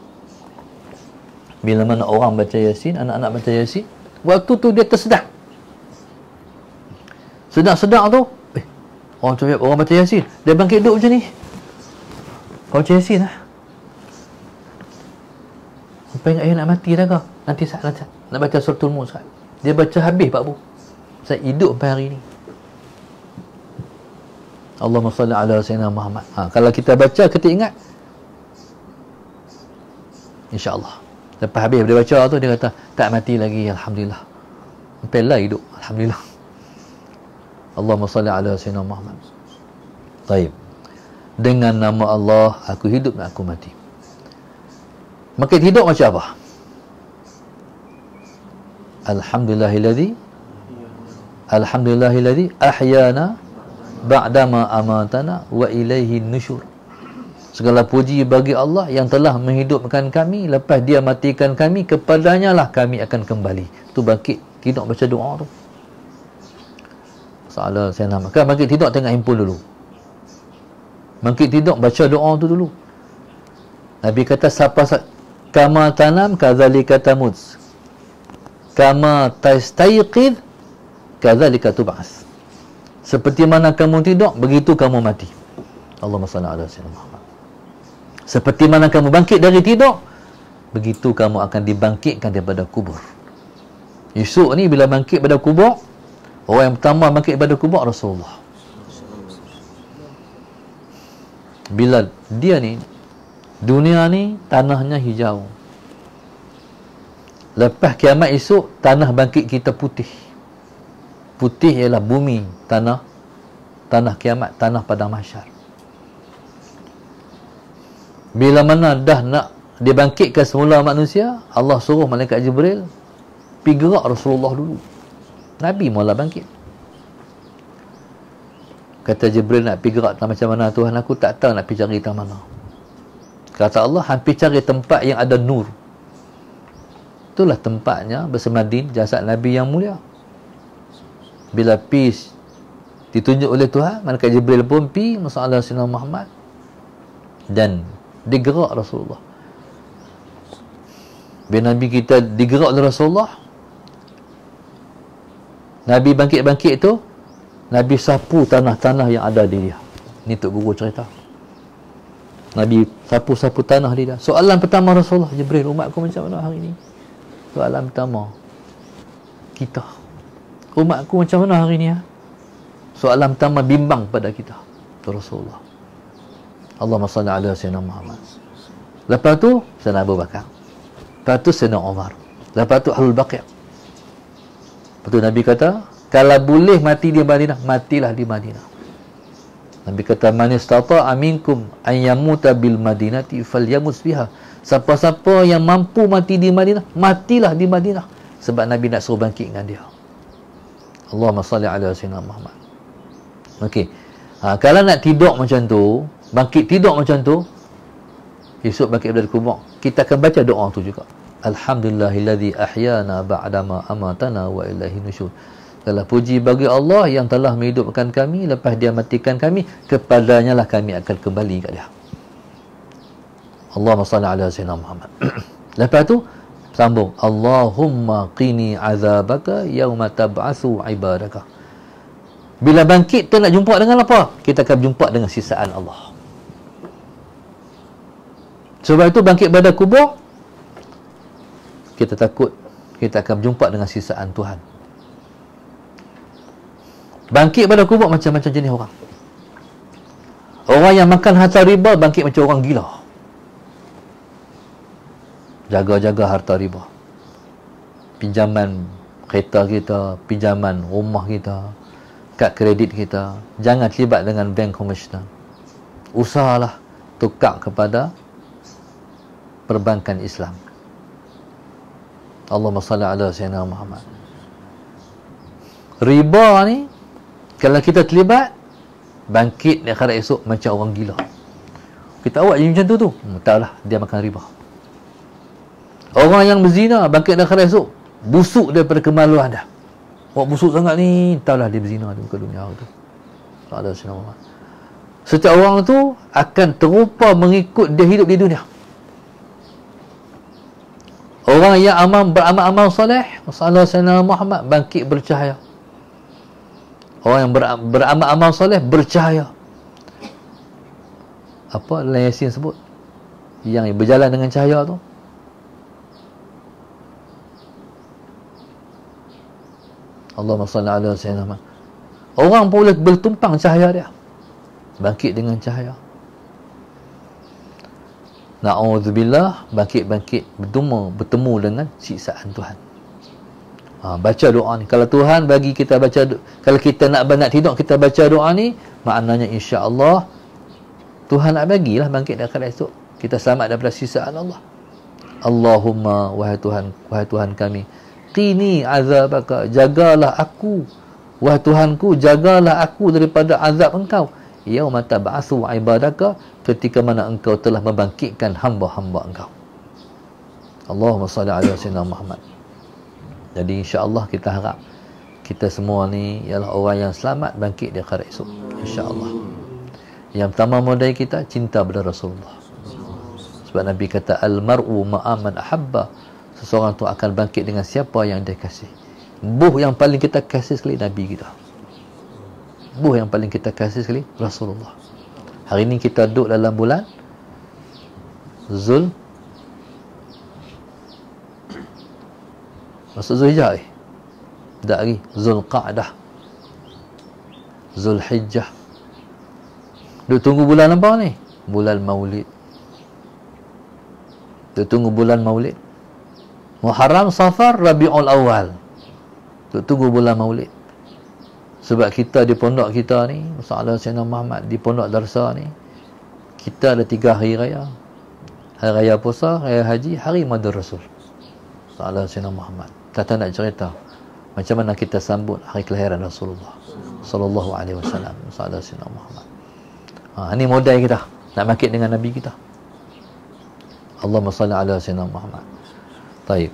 Bila mana orang baca Yasin, anak-anak baca Yasin, waktu tu dia tersedak. Sedak-sedak tu, orang baca Yasin, dia bangkit duduk macam ni. Kau baca Yasin lah. Apa ingat ayah nak mati dah kau? Nanti nak baca suratul mulk. Dia baca habis Pak Bu. Saya hidup sampai hari ni. Allahumma salli ala sayyidina Muhammad. Kalau kita baca, kita ingat, insya-Allah. Lepas habis dia baca tu, dia kata tak mati lagi, alhamdulillah. Sampai lah hidup, alhamdulillah. Allahumma salli ala sayyidina Muhammad. Baik. Dengan nama Allah aku hidup dan aku mati. Makin hidup macam apa? Alhamdulillahilladzi ahyana ba'dama amatana wa ilaihi nusyur. Segala puji bagi Allah yang telah menghidupkan kami lepas dia matikan kami, kepadanya lah kami akan kembali. Tu bangkit tidur baca doa tu. Salah saya nak makan, bangkit tidur tengok handphone dulu. Bangkit tidur baca doa tu dulu. Nabi kata siapa kama tanam kadzalika tamut. Kama tastayqid kadzalika tub'ats. Seperti mana kamu tidur, begitu kamu mati. Allahumma salli ala sayyidina Muhammad. Seperti mana kamu bangkit dari tidur, begitu kamu akan dibangkitkan daripada kubur. Esok ni bila bangkit pada kubur, orang yang pertama bangkit pada kubur Rasulullah. Bila dia ni, dunia ni tanahnya hijau. Lepas kiamat esok, tanah bangkit kita putih. Putih ialah bumi, tanah kiamat, tanah padang mahsyar. Bila mana dah nak dibangkitkan semula manusia, Allah suruh malaikat Jibril pergi gerak Rasulullah dulu. Nabi mula bangkit. Kata Jibril, nak pergi gerak macam mana Tuhan, aku tak tahu nak pergi cari tang mana. Kata Allah, hampir cari tempat yang ada nur. Itulah tempatnya bersemadin jasad Nabi yang mulia. Bila pergi ditunjuk oleh Tuhan, malaikat Jibril pun pergi masalah Sayyidina Muhammad, Dan digerak Rasulullah. Bila Nabi kita digerak oleh Rasulullah, Nabi bangkit-bangkit tu, Nabi sapu tanah-tanah yang ada di dia. Ni Tok Guru cerita. Nabi sapu-sapu tanah di dia. Soalan pertama Rasulullah, Jibril, umatku macam mana hari ni? Soalan pertama kita, umatku macam mana hari ni? Soalan pertama bimbang pada kita, tu Rasulullah. Allahumma salli ala sayyidina Muhammad. Lepas tu Sayyidina Abu Bakar, lepas tu Sayyidina Umar, lepas tu Ahlul Baqi'. Lepas tu Nabi kata, kalau boleh mati di Madinah, matilah di Madinah. Nabi kata, man istata'a minkum an yamuta bil madinati falyamus biha. Siapa-siapa yang mampu mati di Madinah, matilah di Madinah. Sebab Nabi nak suruh bangkit dengan dia. Allahumma salli ala sayyidina Muhammad. Okey. Kalau nak tidur macam tu, bangkit tidur macam tu, esok bangkit dari kubur, kita akan baca doa tu juga. Alhamdulillahilladzi ahyana ba'dama amatana wa ilaihi nusyur. Segala puji bagi Allah yang telah menghidupkan kami lepas dia matikan kami, kepadanya lah kami akan kembali kat dia. Allahumma salli ala sayyidina Muhammad. Lepas tu sambung, Allahumma qini azabaka yauma tab'atsu ibadaka. Bila bangkit tu nak jumpa dengan apa? Kita akan jumpa dengan sisaan Allah. Sebab itu bangkit pada kubur, kita takut kita akan jumpa dengan sisaan Tuhan. Bangkit pada kubur macam-macam jenis orang. Orang yang makan harta riba bangkit macam orang gila. Jaga-jaga harta riba. Pinjaman kereta kita, pinjaman rumah kita, kad kredit kita, jangan terlibat dengan bank komersial. Usahalah tukar kepada perbankan Islam. Allahumma salli ala sayyidina Muhammad. Riba ni, kalau kita terlibat, bangkit di akhirat esok macam orang gila. Kita awak je macam tu. Taklah, dia makan riba. Orang yang berzina, bangkit di akhirat esok, busuk daripada kemaluan dah. Awak busuk sangat ni, taklah dia berzina di muka dunia tu. Ada sayyidina Muhammad. Setiap orang tu akan terupa mengikut dia hidup di dunia. Orang yang beramal-amal soleh, sallallahu alaihi wasallam Muhammad, bangkit bercahaya. Orang yang beramal-amal soleh bercahaya. Apa dalam Yasin sebut? Yang berjalan dengan cahaya tu. Allahumma salli ala sayyidina Muhammad. Orang boleh bertumpang cahaya dia. Bangkit dengan cahaya. Na'udzubillah, bangkit-bangkit bertemu dengan siksaan Tuhan. Baca doa ni. Kalau Tuhan bagi kita baca, kalau kita nak tidur, kita baca doa ni, maknanya insya-Allah Tuhan nak bagilah bangkit di akhirat esok. Kita selamat daripada siksaan Allah. Allahumma, wahai Tuhan kami, qini azabaka, jagalah aku, wahai Tuhanku, jagalah aku daripada azab Engkau. Yauma tab'atsu ibadaka, ketika mana Engkau telah membangkitkan hamba-hamba Engkau. Allahumma salli ala sayyidina Muhammad. Jadi insya-Allah kita harap kita semua ni ialah orang yang selamat bangkit di akhirat esok, insya-Allah. Yang pertama modal kita cinta pada Rasulullah. Sebab Nabi kata al-mar'u ma'a man ahabba. Seseorang tu akan bangkit dengan siapa yang dia kasih. Buh yang paling kita kasih sekali Nabi kita. Buh yang paling kita kasih sekali Rasulullah. Hari ni kita duduk dalam bulan masuk Zulhijjah tak lagi, Zulqa'dah, Zulhijjah. Duk tunggu bulan apa ni? Bulan Maulid. Duk tunggu bulan Maulid. Muharram, Safar, Rabiul Awal. Duk tunggu bulan Maulid. Sebab kita di pondok kita ni, Sayyidina Sayyidina Muhammad di pondok Darsa ni, kita ada 3 hari raya. Hari raya puasa, raya haji, hari Maulid Rasul. Sayyidina Sayyidina Muhammad. Kata nak cerita macam mana kita sambut hari kelahiran Rasulullah sallallahu alaihi wasallam, Sayyidina Muhammad. Ini modal kita nak bangkit dengan Nabi kita. Allahumma salli ala sayyidina Muhammad. Baik.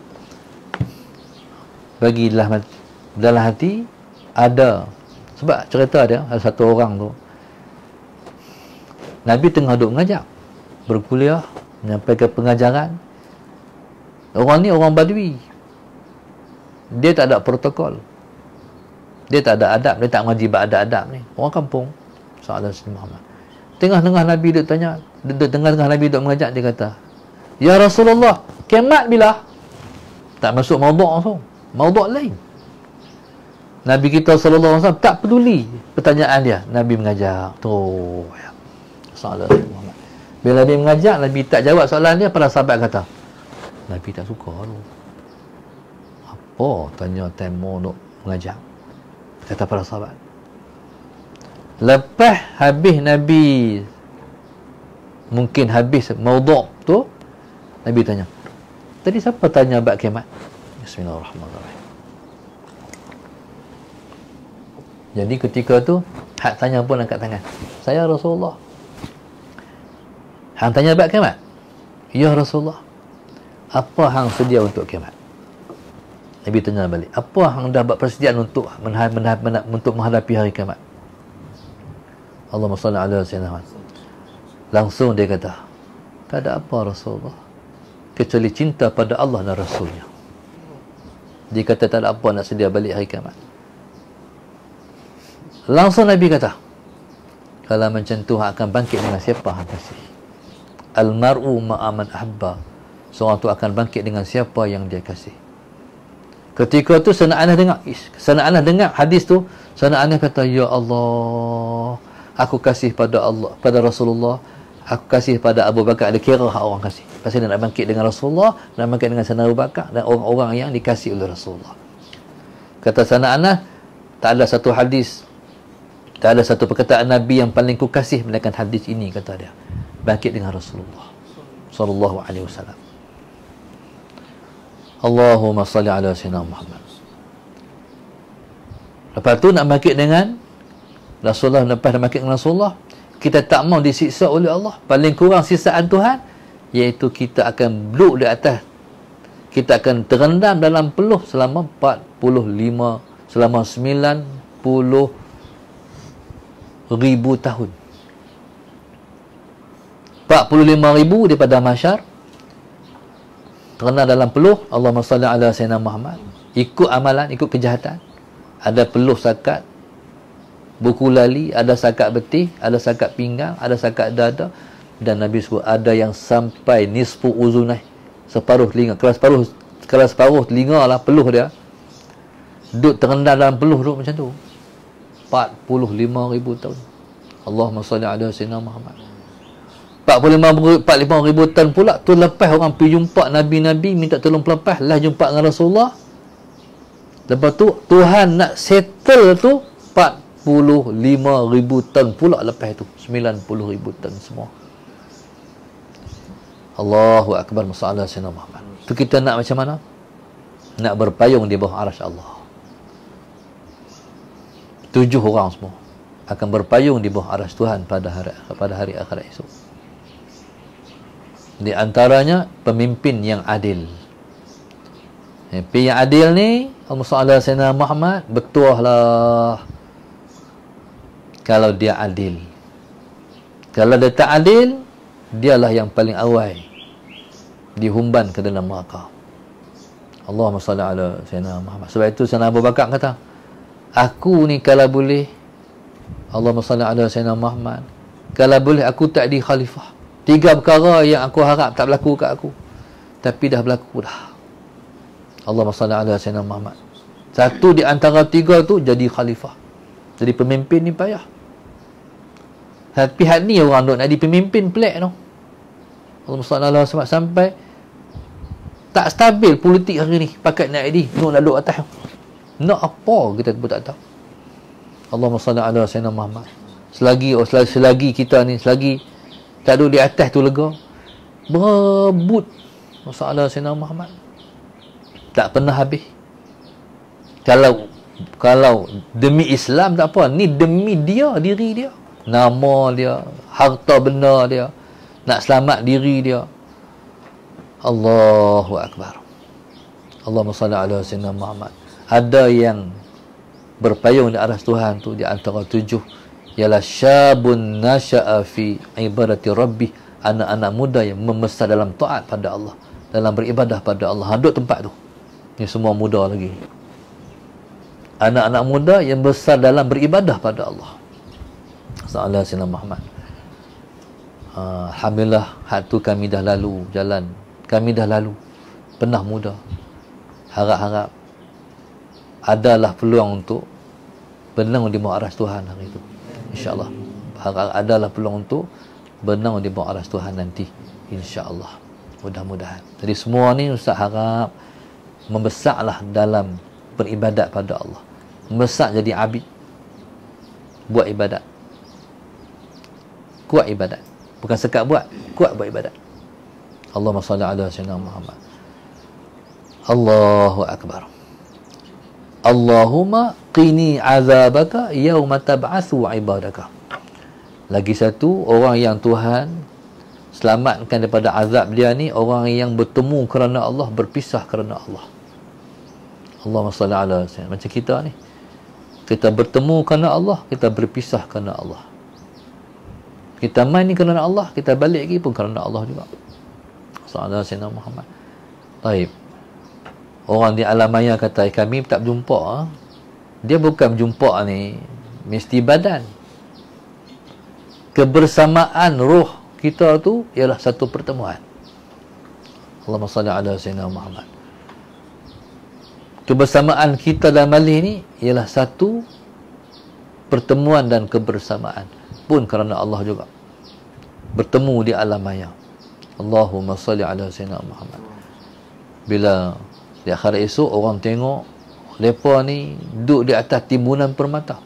Bagi dalam hati ada, sebab cerita dia ada satu orang tu, Nabi tengah duduk mengajar. berkuliah, menyampaikan pengajaran. Orang ni orang Badui. Dia tak ada protokol. Dia tak ada adab, dia tak mengaji adab ni. Orang kampung. Sallallahu alaihi Muhammad. Tengah-tengah Nabi duk tanya, tengah-tengah Nabi duk mengajak, dia kata, "Ya Rasulullah, kiamat bila?" Tak masuk maudhu' langsung. Maudhu' lain. Nabi kita sallallahu alaihi wasallam tak peduli pertanyaan dia. Nabi mengajak. Tu ya. Sallallahu alaihi Muhammad. Bila Nabi mengajak, Nabi tak jawab soalan dia, para sahabat kata, Nabi tak suka tu. Apa tanya temo nak mengajak? Kata para sahabat. Lepas habis Nabi, mungkin habis maudhu' tu, Nabi tanya, tadi siapa tanya bab kiamat? Bismillahirrahmanirrahim. Jadi ketika tu, hak tanya pun angkat tangan. Saya Rasulullah. Hang tanya bab kiamat? Ya Rasulullah. Apa hang sedia untuk kiamat? Nabi tanya balik. Apa hang dah buat persediaan untuk menghadapi hari kiamat? Allahumma salli ala sayyidina. Langsung dia kata, tak ada apa Rasulullah, kecuali cinta pada Allah dan Rasulnya. Dia kata tak ada apa nak sedia balik hari kiamat. Langsung Nabi kata, kalau macam tu akan bangkit dengan siapa hang kasih? Al-mar'u ma'aman ahabba. Seorang tu akan bangkit dengan siapa yang dia kasih. Ketika tu Sayyidina Anas dengar hadis tu, Sayyidina Anas kata, ya Allah, aku kasih pada Allah, pada Rasulullah, aku kasih pada Abu Bakar. Ada kira hak orang kasih. Pasal dia nak bangkit dengan Rasulullah, nak bangkit dengan Sayyidina Abu Bakar dan orang-orang yang dikasih oleh Rasulullah. Kata Sayyidina Anas, tak ada satu hadis, tak ada satu perkataan Nabi yang paling ku kasih melainkan hadis ini, kata dia. Bangkit dengan Rasulullah sallallahu alaihi wasallam. Allahumma salli ala sayyidina Muhammad. Lepas tu nak bangkit dengan Rasulullah, lepas nak bangkit dengan Rasulullah, kita tak mau disiksa oleh Allah. Paling kurang siksaan Tuhan, iaitu kita akan duduk di atas, kita akan terendam dalam peluh selama 90,000 tahun. 45,000 daripada mahsyar, terendam dalam peluh. Allahumma salli ala sayyidina Muhammad. Ikut amalan, ikut kejahatan. Ada peluh sakat buku lali, ada sakat betih, ada sakat pinggang, ada sakat dada, dan Nabi sebut ada yang sampai nisfu uzunai, separuh telinga. Kalau separuh telinga lah peluh dia, duduk terendam dalam peluh duduk macam tu 45,000 tahun. Allahumma salli ala sayyidina Muhammad. 45,000 tahun pula tu, lepas orang pergi jumpa Nabi-Nabi, minta tolong pelepah lah jumpa dengan Rasulullah. Lepas tu Tuhan nak settle tu 45,000 tahun pula lepas tu, 90,000 tahun semua. Allahu Akbar. Masalah Sayyidina Muhammad. Tu kita nak macam mana? Nak berpayung di bawah arasy Allah. 7 orang semua akan berpayung di bawah arasy Tuhan pada hari akhirat esok. Di antaranya pemimpin yang adil. Pemimpin yang adil ni, Allahumma Sayyidina Muhammad, betuahlah kalau dia adil. Kalau dia tak adil, dialah yang paling awal dihumban ke dalam neraka. Allahumma salli ala Sayyidina Muhammad. Sebab itu Sayyidina Abu Bakar kata, aku ni kalau boleh, Allahumma salli ala Sayyidina Muhammad, kalau boleh aku tak di khalifah. 3 perkara yang aku harap tak berlaku kat aku, tapi dah berlaku dah. Allahumma salli ala Sayyidina Muhammad. Satu di antara 3 tu jadi khalifah. Jadi pemimpin ni payah. Tapi hal ni orang nak jadi pemimpin pelik tu. Allahumma salli ala Muhammad, sampai tak stabil politik hari ni. Pakat nak jadi nak duduk atas. Nak apa kita pun tak tahu. Allahumma salli ala Sayyidina Muhammad. Selagi kita ni, selagi tak duduk di atas tu lega, berebut masalah Sayyidina Muhammad, tak pernah habis. Kalau demi Islam tak apa, ni demi dia, diri dia, nama dia, harta benda dia, nak selamat diri dia. Allahu Akbar. Allahumma salli ala Sayyidina Muhammad. Ada yang berpayung di arasy Tuhan tu di antara 7, ialah syabun nasya'a fi ibadati rabbih, anak-anak muda yang membesar dalam taat pada Allah, dalam beribadah pada Allah. Duduk tempat tu. Ni semua muda lagi. Anak-anak muda yang besar dalam beribadah pada Allah. Sallallahu alaihi wasallam Muhammad. Alhamdulillah, hak tu kami dah lalu jalan. Kami dah lalu. Pernah muda. Harap-harap adalah peluang untuk benang di bawah aras Tuhan hari itu. InsyaAllah. Harap adalah peluang untuk benang di bawah aras Tuhan nanti. InsyaAllah. Mudah-mudahan. Jadi semua ni Ustaz harap membesarlah dalam beribadat pada Allah. Membesar jadi abid. Buat ibadat. Kuat ibadat. Bukan sekat buat, kuat buat ibadat. Allahumma salli ala sayyidina Muhammad. Allahu akbar. Allahumma qini azabaka yauma tab'atsu ibadaka. Lagi satu, orang yang Tuhan selamatkan daripada azab dia ni, orang yang bertemu kerana Allah, berpisah kerana Allah. Allahumma salli ala sayyidina. Macam kita ni, kita bertemu kerana Allah, kita berpisah kerana Allah. Kita main ni kerana Allah, kita balik lagi pun kerana Allah juga. Sallallahu alaihi wasallam Muhammad. Baik. Orang di alam maya kata kami tak berjumpa. Dia bukan berjumpa ni mesti badan. Kebersamaan roh kita tu ialah satu pertemuan. Allahumma salli ala sayyidina Muhammad. Kebersamaan kita dalam malih ni ialah satu pertemuan dan kebersamaan pun kerana Allah juga. Bertemu di alam maya. Allahumma salli ala sayyidina Muhammad. Bila di akhirat esok orang tengok mereka ni duduk di atas timbunan permata.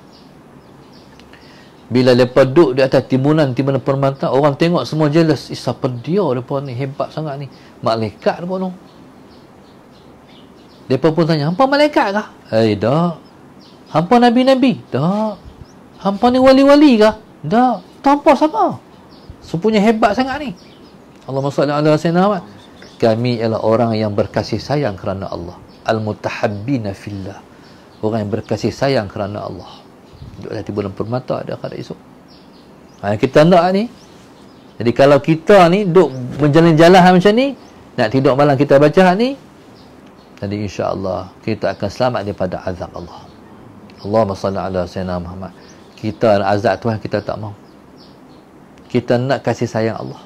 Bila mereka duduk di atas timbunan permata, orang tengok semua jealous. Siapa dia mereka ni, hebat sangat ni. Malaikat mereka tu. Mereka pun tanya, hampa malaikat kah? Tak. Hampa nabi-nabi? Tak. Hampa ni wali-wali kah? Tak. Hampa sama. Sepunya hebat sangat ni. Allahumma salli ala sayyidina Muhammad. Kami ialah orang yang berkasih sayang kerana Allah. Al-mutahabbina fillah. Orang yang berkasih sayang kerana Allah. Duduk di bulan permata ada akhirat esok. Kita nak ni. Jadi kalau kita ni duduk berjalan-jalan macam ni, nak tidur malam kita baca ni, jadi insya-Allah kita akan selamat daripada azab Allah. Allahumma salli ala sayyidina Muhammad. Kita azab Tuhan kita tak mau. Kita nak kasih sayang Allah.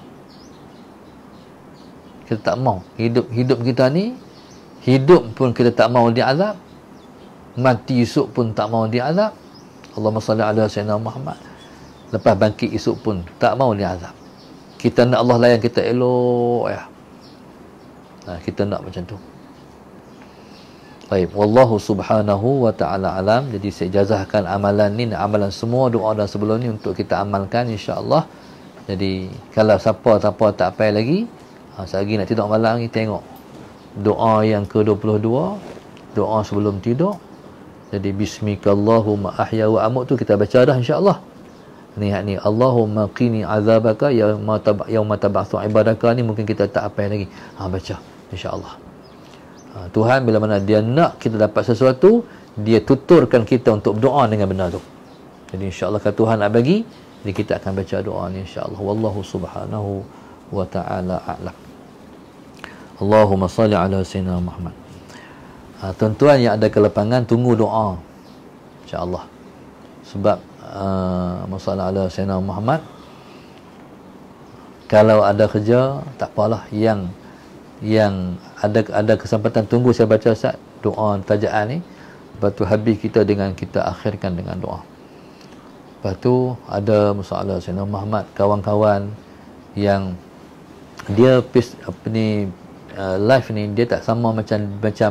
Kita tak mau. Hidup kita ni, hidup pun kita tak mau diazab. Mati esok pun tak mau diazab. Allahumma salli ala sayyidina Muhammad. Lepas bangkit esok pun tak mau diazab. Kita nak Allah layan kita elok ya. Kita nak macam tu. Baik, wallahu subhanahu wa ta'ala alam. Jadi saya jazahkan amalan ni, amalan semua doa dan sebelum ni untuk kita amalkan insya-Allah. Jadi kalau siapa tak payah lagi, selagi nak tidur malam ni, tengok doa yang ke-22, doa sebelum tidur. Jadi bismikallahumma ahya wa amut tu kita baca dah insya-Allah. Ni Allahumma qini azabaka yauma tab'atsu ibadaka ni mungkin kita tak payah lagi. Baca insya-Allah. Tuhan bila mana dia nak kita dapat sesuatu, dia tuturkan kita untuk berdoa dengan benar tu. Jadi insya-Allah kalau Tuhan nak bagi, jadi kita akan baca doa ni insya-Allah. Wallahu subhanahu wa ta'ala a'lam. Allahumma salli ala sayyidina Muhammad. Tuan-tuan yang ada kelapangan, tunggu doa insya-Allah. Sebab masalah ala sayyidina Muhammad, kalau ada kerja tak apalah, yang ada kesempatan tunggu saya baca Ustaz doa tajaan ni. Lepas tu habis kita akhirkan dengan doa. Lepas tu ada masalah Sayyidina Muhammad, kawan-kawan yang dia live ni dia tak sama macam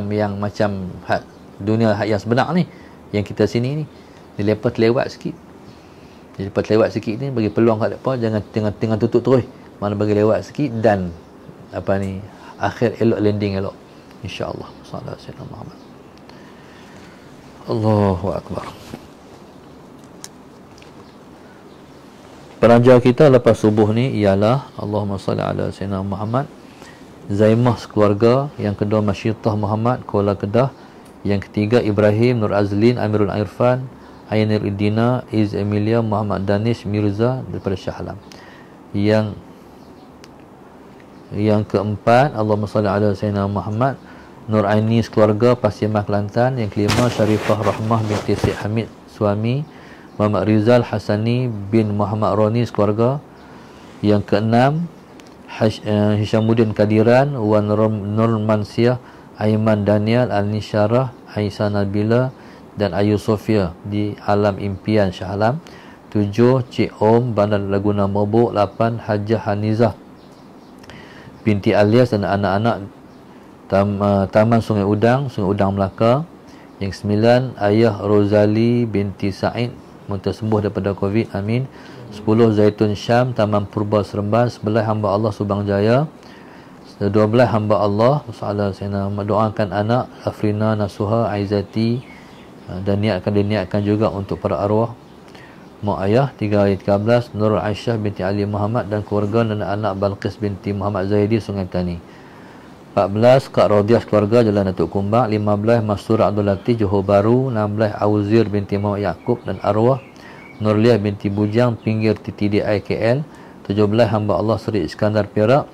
dunia yang sebenar ni, yang kita sini ni. Dia lepas lewat sikit. Dia lepas lewat sikit ni bagi peluang kat depa, jangan tengah tutup terus. Mana bagi lewat sikit dan akhir elok, landing elok insya-Allah. Sallallahu alaihi wasallam. Allahu akbar. Peraja kita lepas subuh ni ialah Allahumma salli ala sayyidina Muhammad. Zaimah sekeluarga, yang kedua Masyidah Muhammad Kuala Kedah, yang ketiga Ibrahim Nur Azlin Amirul Irfan Ainul Idina Iz Emilia Muhammad Danish Mirza daripada Shah Alam, yang Yang keempat, Allahumma salli ala Sayyidina Muhammad, Nur Aini keluarga Pasimah Kelantan. Yang kelima, Syarifah Rahmah binti Syed Hamid suami, Muhammad Rizal Hasani bin Muhammad Roni keluarga. Yang keenam, Hishamuddin Kadiran, Wan Nur Mansyah, Aiman Daniel, Al-Nisyarah, Aisyah Nabila dan Ayu Sofia di Alam Impian Shah Alam. 7. Cik Om Bandar Laguna Mobok. 8. Hajah Hanizah binti Alias dan anak-anak Taman Sungai Udang Melaka. Yang 9. Ayah Rozali binti Said muntah sembuh daripada Covid, amin. 10. Zaitun Syam Taman Purba Seremban. 11. Hamba Allah Subang Jaya. 12. Hamba Allah doakan anak Afrina Nasuha Aizati dan diniatkan juga untuk para arwah mak ayah. 13. Nur Aisyah binti Ali Muhammad dan keluarga dan anak Balqis binti Muhammad Zaidi Sungai Tani. 14. Kak Rodiah keluarga Jalan Datuk Kumbang. 15. Mastur Abdul Latif Johor Bahru. 16. Auzir binti Muhammad Yaakob dan arwah Nurliah binti Bujang pinggir TTDI KL. 17. Hamba Allah Seri Iskandar Perak.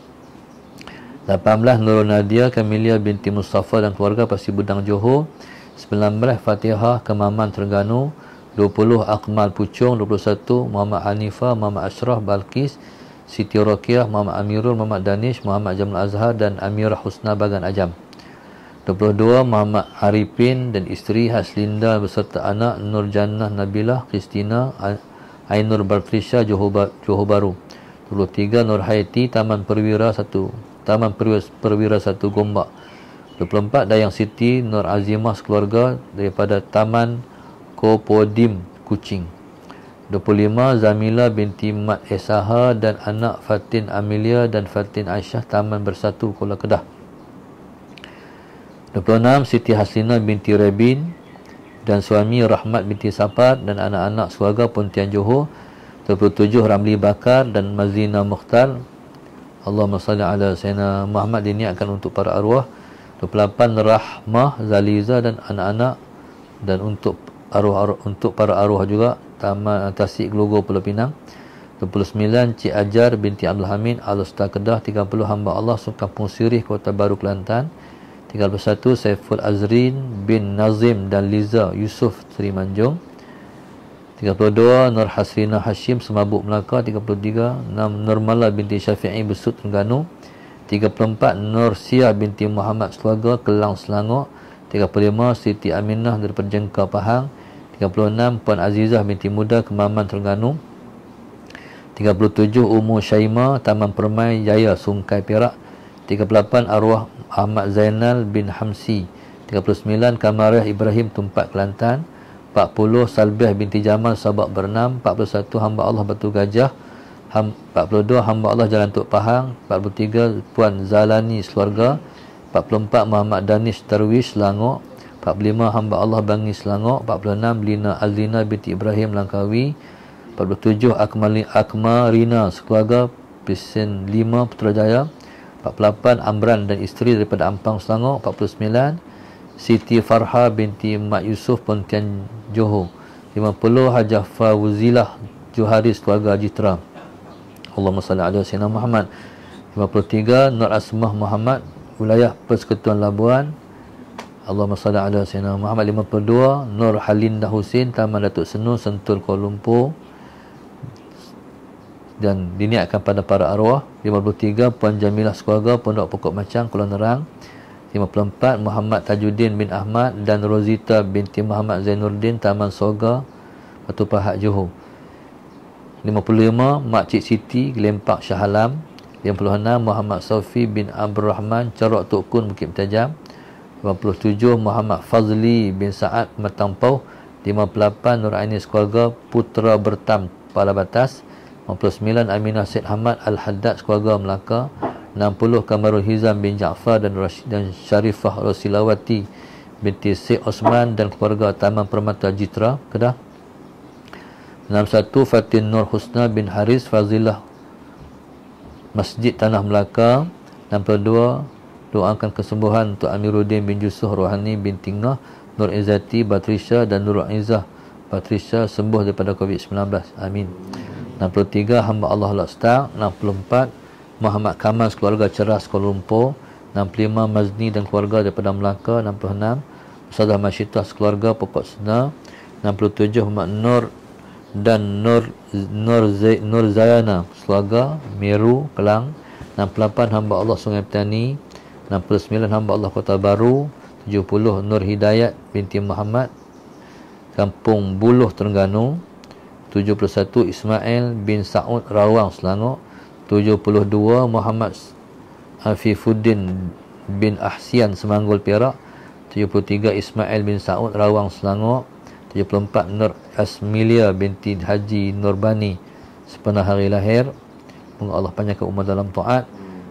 18. Nurul Nadia Kamilia binti Mustafa dan keluarga Pasir Budang Johor. 19. Fatihah Kemaman Terengganu. 20. Akmal Puchong. 21. Muhammad Hanifah, Muhammad Ashraf, Balkis, Siti Rokiah, Muhammad Amirul, Muhammad Danish, Muhammad Jamal Azhar dan Amirah Husna Bagan Ajam. 22. Muhammad Arifin dan isteri Haslinda beserta anak Nur Jannah Nabilah Kristina Ainur Bartrisha Johor Bahru. 23. Nur Haiti Taman Perwira 1 Gombak. 24. Dayang Siti Nur Azimah keluarga daripada Taman Kopodim Kuching. 25. Zamila binti Mat Esaha dan anak Fatin Amelia dan Fatin Aisyah Taman Bersatu Kuala Kedah. 26. Siti Haslina binti Rebin dan suami Rahmat binti Sapar dan anak-anak keluarga Pontian Johor. 27. Ramli Bakar dan Mazina Mukhtar. Allahumma salli ala Sayyidina Muhammad diniatkan untuk para arwah. 28. Rahmah Zaliza dan anak-anak dan untuk para arwah juga Taman Tasik Gelogo Pulau Pinang. 29. Cik Ajar binti Abdul Hamid Al-Ustaz Kedah. 30. Hamba Allah Kampung Sirih Kota Baru Kelantan. 31. Saiful Azrin bin Nazim dan Liza Yusuf Seri Manjung. 32. Nur Hasrina Hashim Semabuk Melaka. 33. Nurmala binti Syafi'i Besut Terengganu. 34. Nur Sia binti Muhammad Selangor Kelang Selangor. 35. Siti Aminah daripada Jengka Pahang. 36. Puan Azizah binti Muda Kemaman Terengganu. 37. Ummu Syaima Taman Permai Jaya Sungkai Perak. 38. Arwah Ahmad Zainal bin Hamsi. 39. Kamariah Ibrahim Tumpak Kelantan. 40. Salbiah binti Jamal Sabak Bernam. 41. Hamba Allah Batu Gajah. 42. Hamba Allah Jalan Tok Pahang. 43. Puan Zalani Seluarga. 44. Muhammad Danish Darwish Selangor. 45. Hamba Allah Bangi Selangor. 46. Lina Azlina binti Ibrahim Langkawi. 47. Akmarina sekeluarga Pesen 5 Putrajaya. 48. Amran dan isteri daripada Ampang Selangor. 49. Siti Farha binti Mak Yusuf Pontian Johor. 50. Hajah Fauzilah Juharis keluarga Jitra. Allahumma salli ala Sayyidina Muhammad. 53. Nur Asmah Muhammad wilayah Persekutuan Labuan. Allahumma salli ala Sayyidina Muhammad. 52. Nur Halinda Husin Taman Datuk Senu Sentul Kuala Lumpur dan diniatkan pada para arwah. 53. Puan Jamilah sekeluarga Pondok Pokok Macang Kuala Nerang. 54. Muhammad Tajuddin bin Ahmad dan Rozita binti Muhammad Zainuddin Taman Soga Batu Pahat Johor. 55. Makcik Siti Gelempak Shah Alam. 56. Muhammad Sofi bin Abdul Rahman Carok Tok Kun Bukit Mentajam. 57. Muhammad Fazli bin Sa'ad Matampau. 58. Nur Aini sekeluarga Putra Bertam Pala Batas. 59. Aminah Syed Ahmad Al-Haddad keluarga Melaka. 60. Kamarul Hizam bin Jaafar dan Syarifah Rosilawati binti Syed Osman dan keluarga Taman Permata Jitra Kedah. 61. Fatin Nur Husna bin Haris Fazilah Masjid Tanah Melaka. 62. Doakan kesembuhan untuk Amiruddin bin Yusof Rohani binti Ngah, Nur Izzati Batrisha dan Nur Izzah Batrisha sembuh daripada COVID-19. Amin. 63. Hamba Allah Al-Astaq. 64. Muhammad Kamal keluarga Ceras Kuala Lumpur. 65 Mazni dan keluarga daripada Melaka. 66 Ustazah Masyitah keluarga Pokok Senar. 67 Muhammad Nur dan Nur Zayana keluarga Meru Kelang. 68 hamba Allah Sungai Petani. 69 hamba Allah Kota Baru. 70 Nur Hidayat binti Muhammad Kampung Buluh Terengganu. 71 Ismail bin Saud Rawang Selangor. 72 Muhammad Afifuddin bin Ahsian Semanggul Perak. 73 Ismail bin Saud Rawang Selangor. 74 Nur Asmilia binti Haji Nurbani sepenuh hari lahir. Semoga Allah panjangkan umur dalam taat.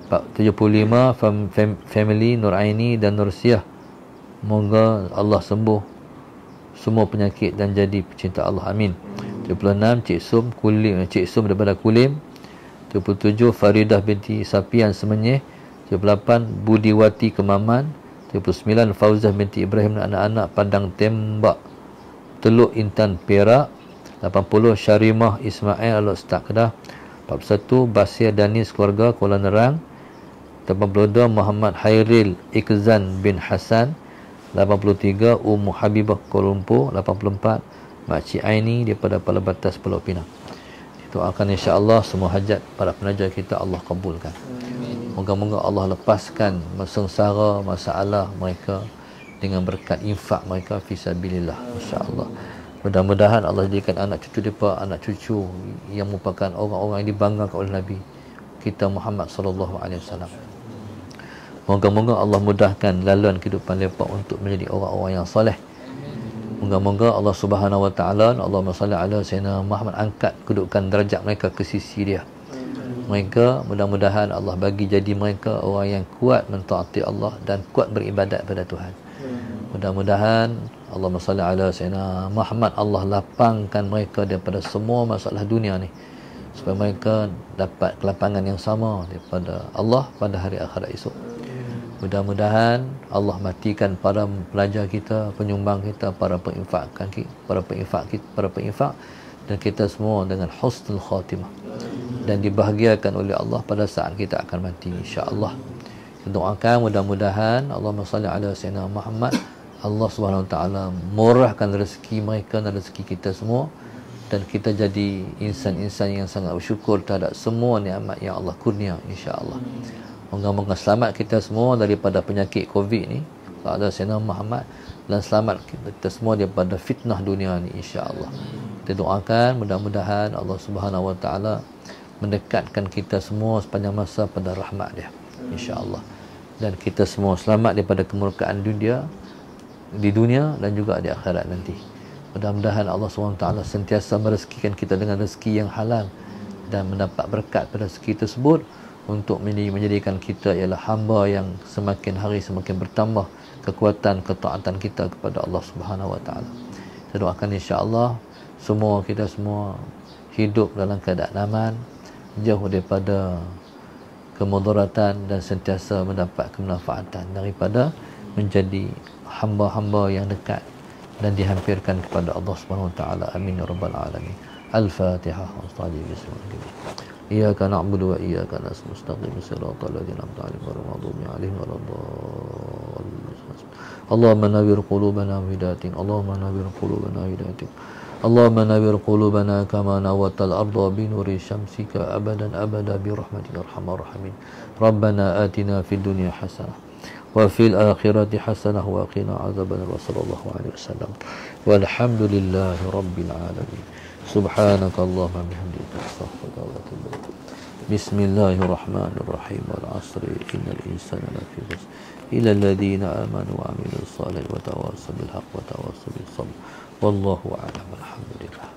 75 family Nur Aini dan Nur Siah. Semoga Allah sembuh semua penyakit dan jadi pecinta Allah. Amin. 76 Cik Sum daripada Kulim. 77 Faridah binti Sapian Semenyih. 78 Budiwati Kemaman. 79 Fauzah binti Ibrahim dan anak-anak Padang Tembak Teluk Intan Perak. 80 Syarimah Ismail Al-Ustaz Kedah. 41 Basir Danis keluarga Kuala Nerang. 82 Muhammad Hairil Ikzan bin Hasan. 83 Ummu Habibah Kuala Lumpur. 84 Makcik Aini daripada Pala Batas Pulau Pinang. Doakan insya-Allah semua hajat para penaja kita Allah kabulkan. Moga-moga Allah lepaskan sengsara masalah mereka dengan berkat infak mereka fi sabilillah insya-Allah. Mudah-mudahan Allah jadikan anak cucu mereka anak cucu yang merupakan orang-orang yang dibanggakan oleh Nabi kita Muhammad sallallahu alaihi wasallam. Moga-moga Allah mudahkan laluan kehidupan mereka untuk menjadi orang-orang yang soleh. Moga-moga Allah Subhanahu wa taala, Allahumma salli ala sayyidina Muhammad, angkat kedudukan derajat mereka ke sisi Dia. Mereka mudah-mudahan Allah bagi jadi mereka orang yang kuat mentaati Allah dan kuat beribadat pada Tuhan. Mudah-mudahan Allahumma salli ala sayyidina Muhammad, Allah lapangkan mereka daripada semua masalah dunia ni supaya mereka dapat kelapangan yang sama daripada Allah pada hari akhirat esok. Mudah-mudahan Allah matikan para pelajar kita, penyumbang kita, para penginfak dan kita semua dengan husnul khatimah dan dibahagiakan oleh Allah pada saat kita akan mati insya-Allah. Kita doakan mudah-mudahan Allahumma salli ala sayyidina Muhammad, Allah Subhanahu wa taala murahkan rezeki mereka dan rezeki kita semua dan kita jadi insan-insan yang sangat bersyukur terhadap semua nikmat yang Allah kurnia insya-Allah. Moga-moga selamat kita semua daripada penyakit Covid ni, kepada Sayyidina Muhammad, dan selamat kita semua daripada fitnah dunia ni insya-Allah. Kita doakan mudah-mudahan Allah Subhanahu wa taala mendekatkan kita semua sepanjang masa pada rahmat Dia insya-Allah, dan kita semua selamat daripada kemurkaan dunia di dunia dan juga di akhirat nanti. Mudah-mudahan Allah SWT sentiasa merezekikan kita dengan rezeki yang halal dan mendapat berkat pada rezeki tersebut untuk menjadikan kita ialah hamba yang semakin hari semakin bertambah kekuatan ketaatan kita kepada Allah Subhanahu wa taala. Saya doakan insya-Allah kita semua hidup dalam keadaan aman, jauh daripada kemudaratan dan sentiasa mendapat kemanfaatan daripada menjadi hamba-hamba yang dekat dan dihampirkan kepada Allah Subhanahu wa taala. Amin ya rabbal alamin. Al-Fatihah. Bismillahirrahmanirrahim. Iyyaka na'budu wa iyyaka nasta'in. Shiratal ladzina an'amta 'alaihim ghairil maghdubi 'alaihim waladdallin. Allahumma nawwir qulubana bihidayatik. Allahumma nawwir qulubana bihidayatik. Allahumma nawwir qulubana kama nawwartal arda bi nuri syamsika abadan abada bi rahmatika arhamar rahimin. Rabbana atina fid dunya hasanah wa fil akhirati hasanah wa qina adzabannar. Sallallahu alaihi wasallam. Walhamdulillahi rabbil alamin. Subhanaka Allahumma bihamdika astaghfiruka wa atubu ilaik. Bismillahirrahmanirrahim. Wal 'asri innal insana lafi khusr illa alladhina amanu wa 'amilus salihati wa tawassaw bil haqqi wa tawassaw bis sabr. Wallahu a'lam. Alhamdulillah.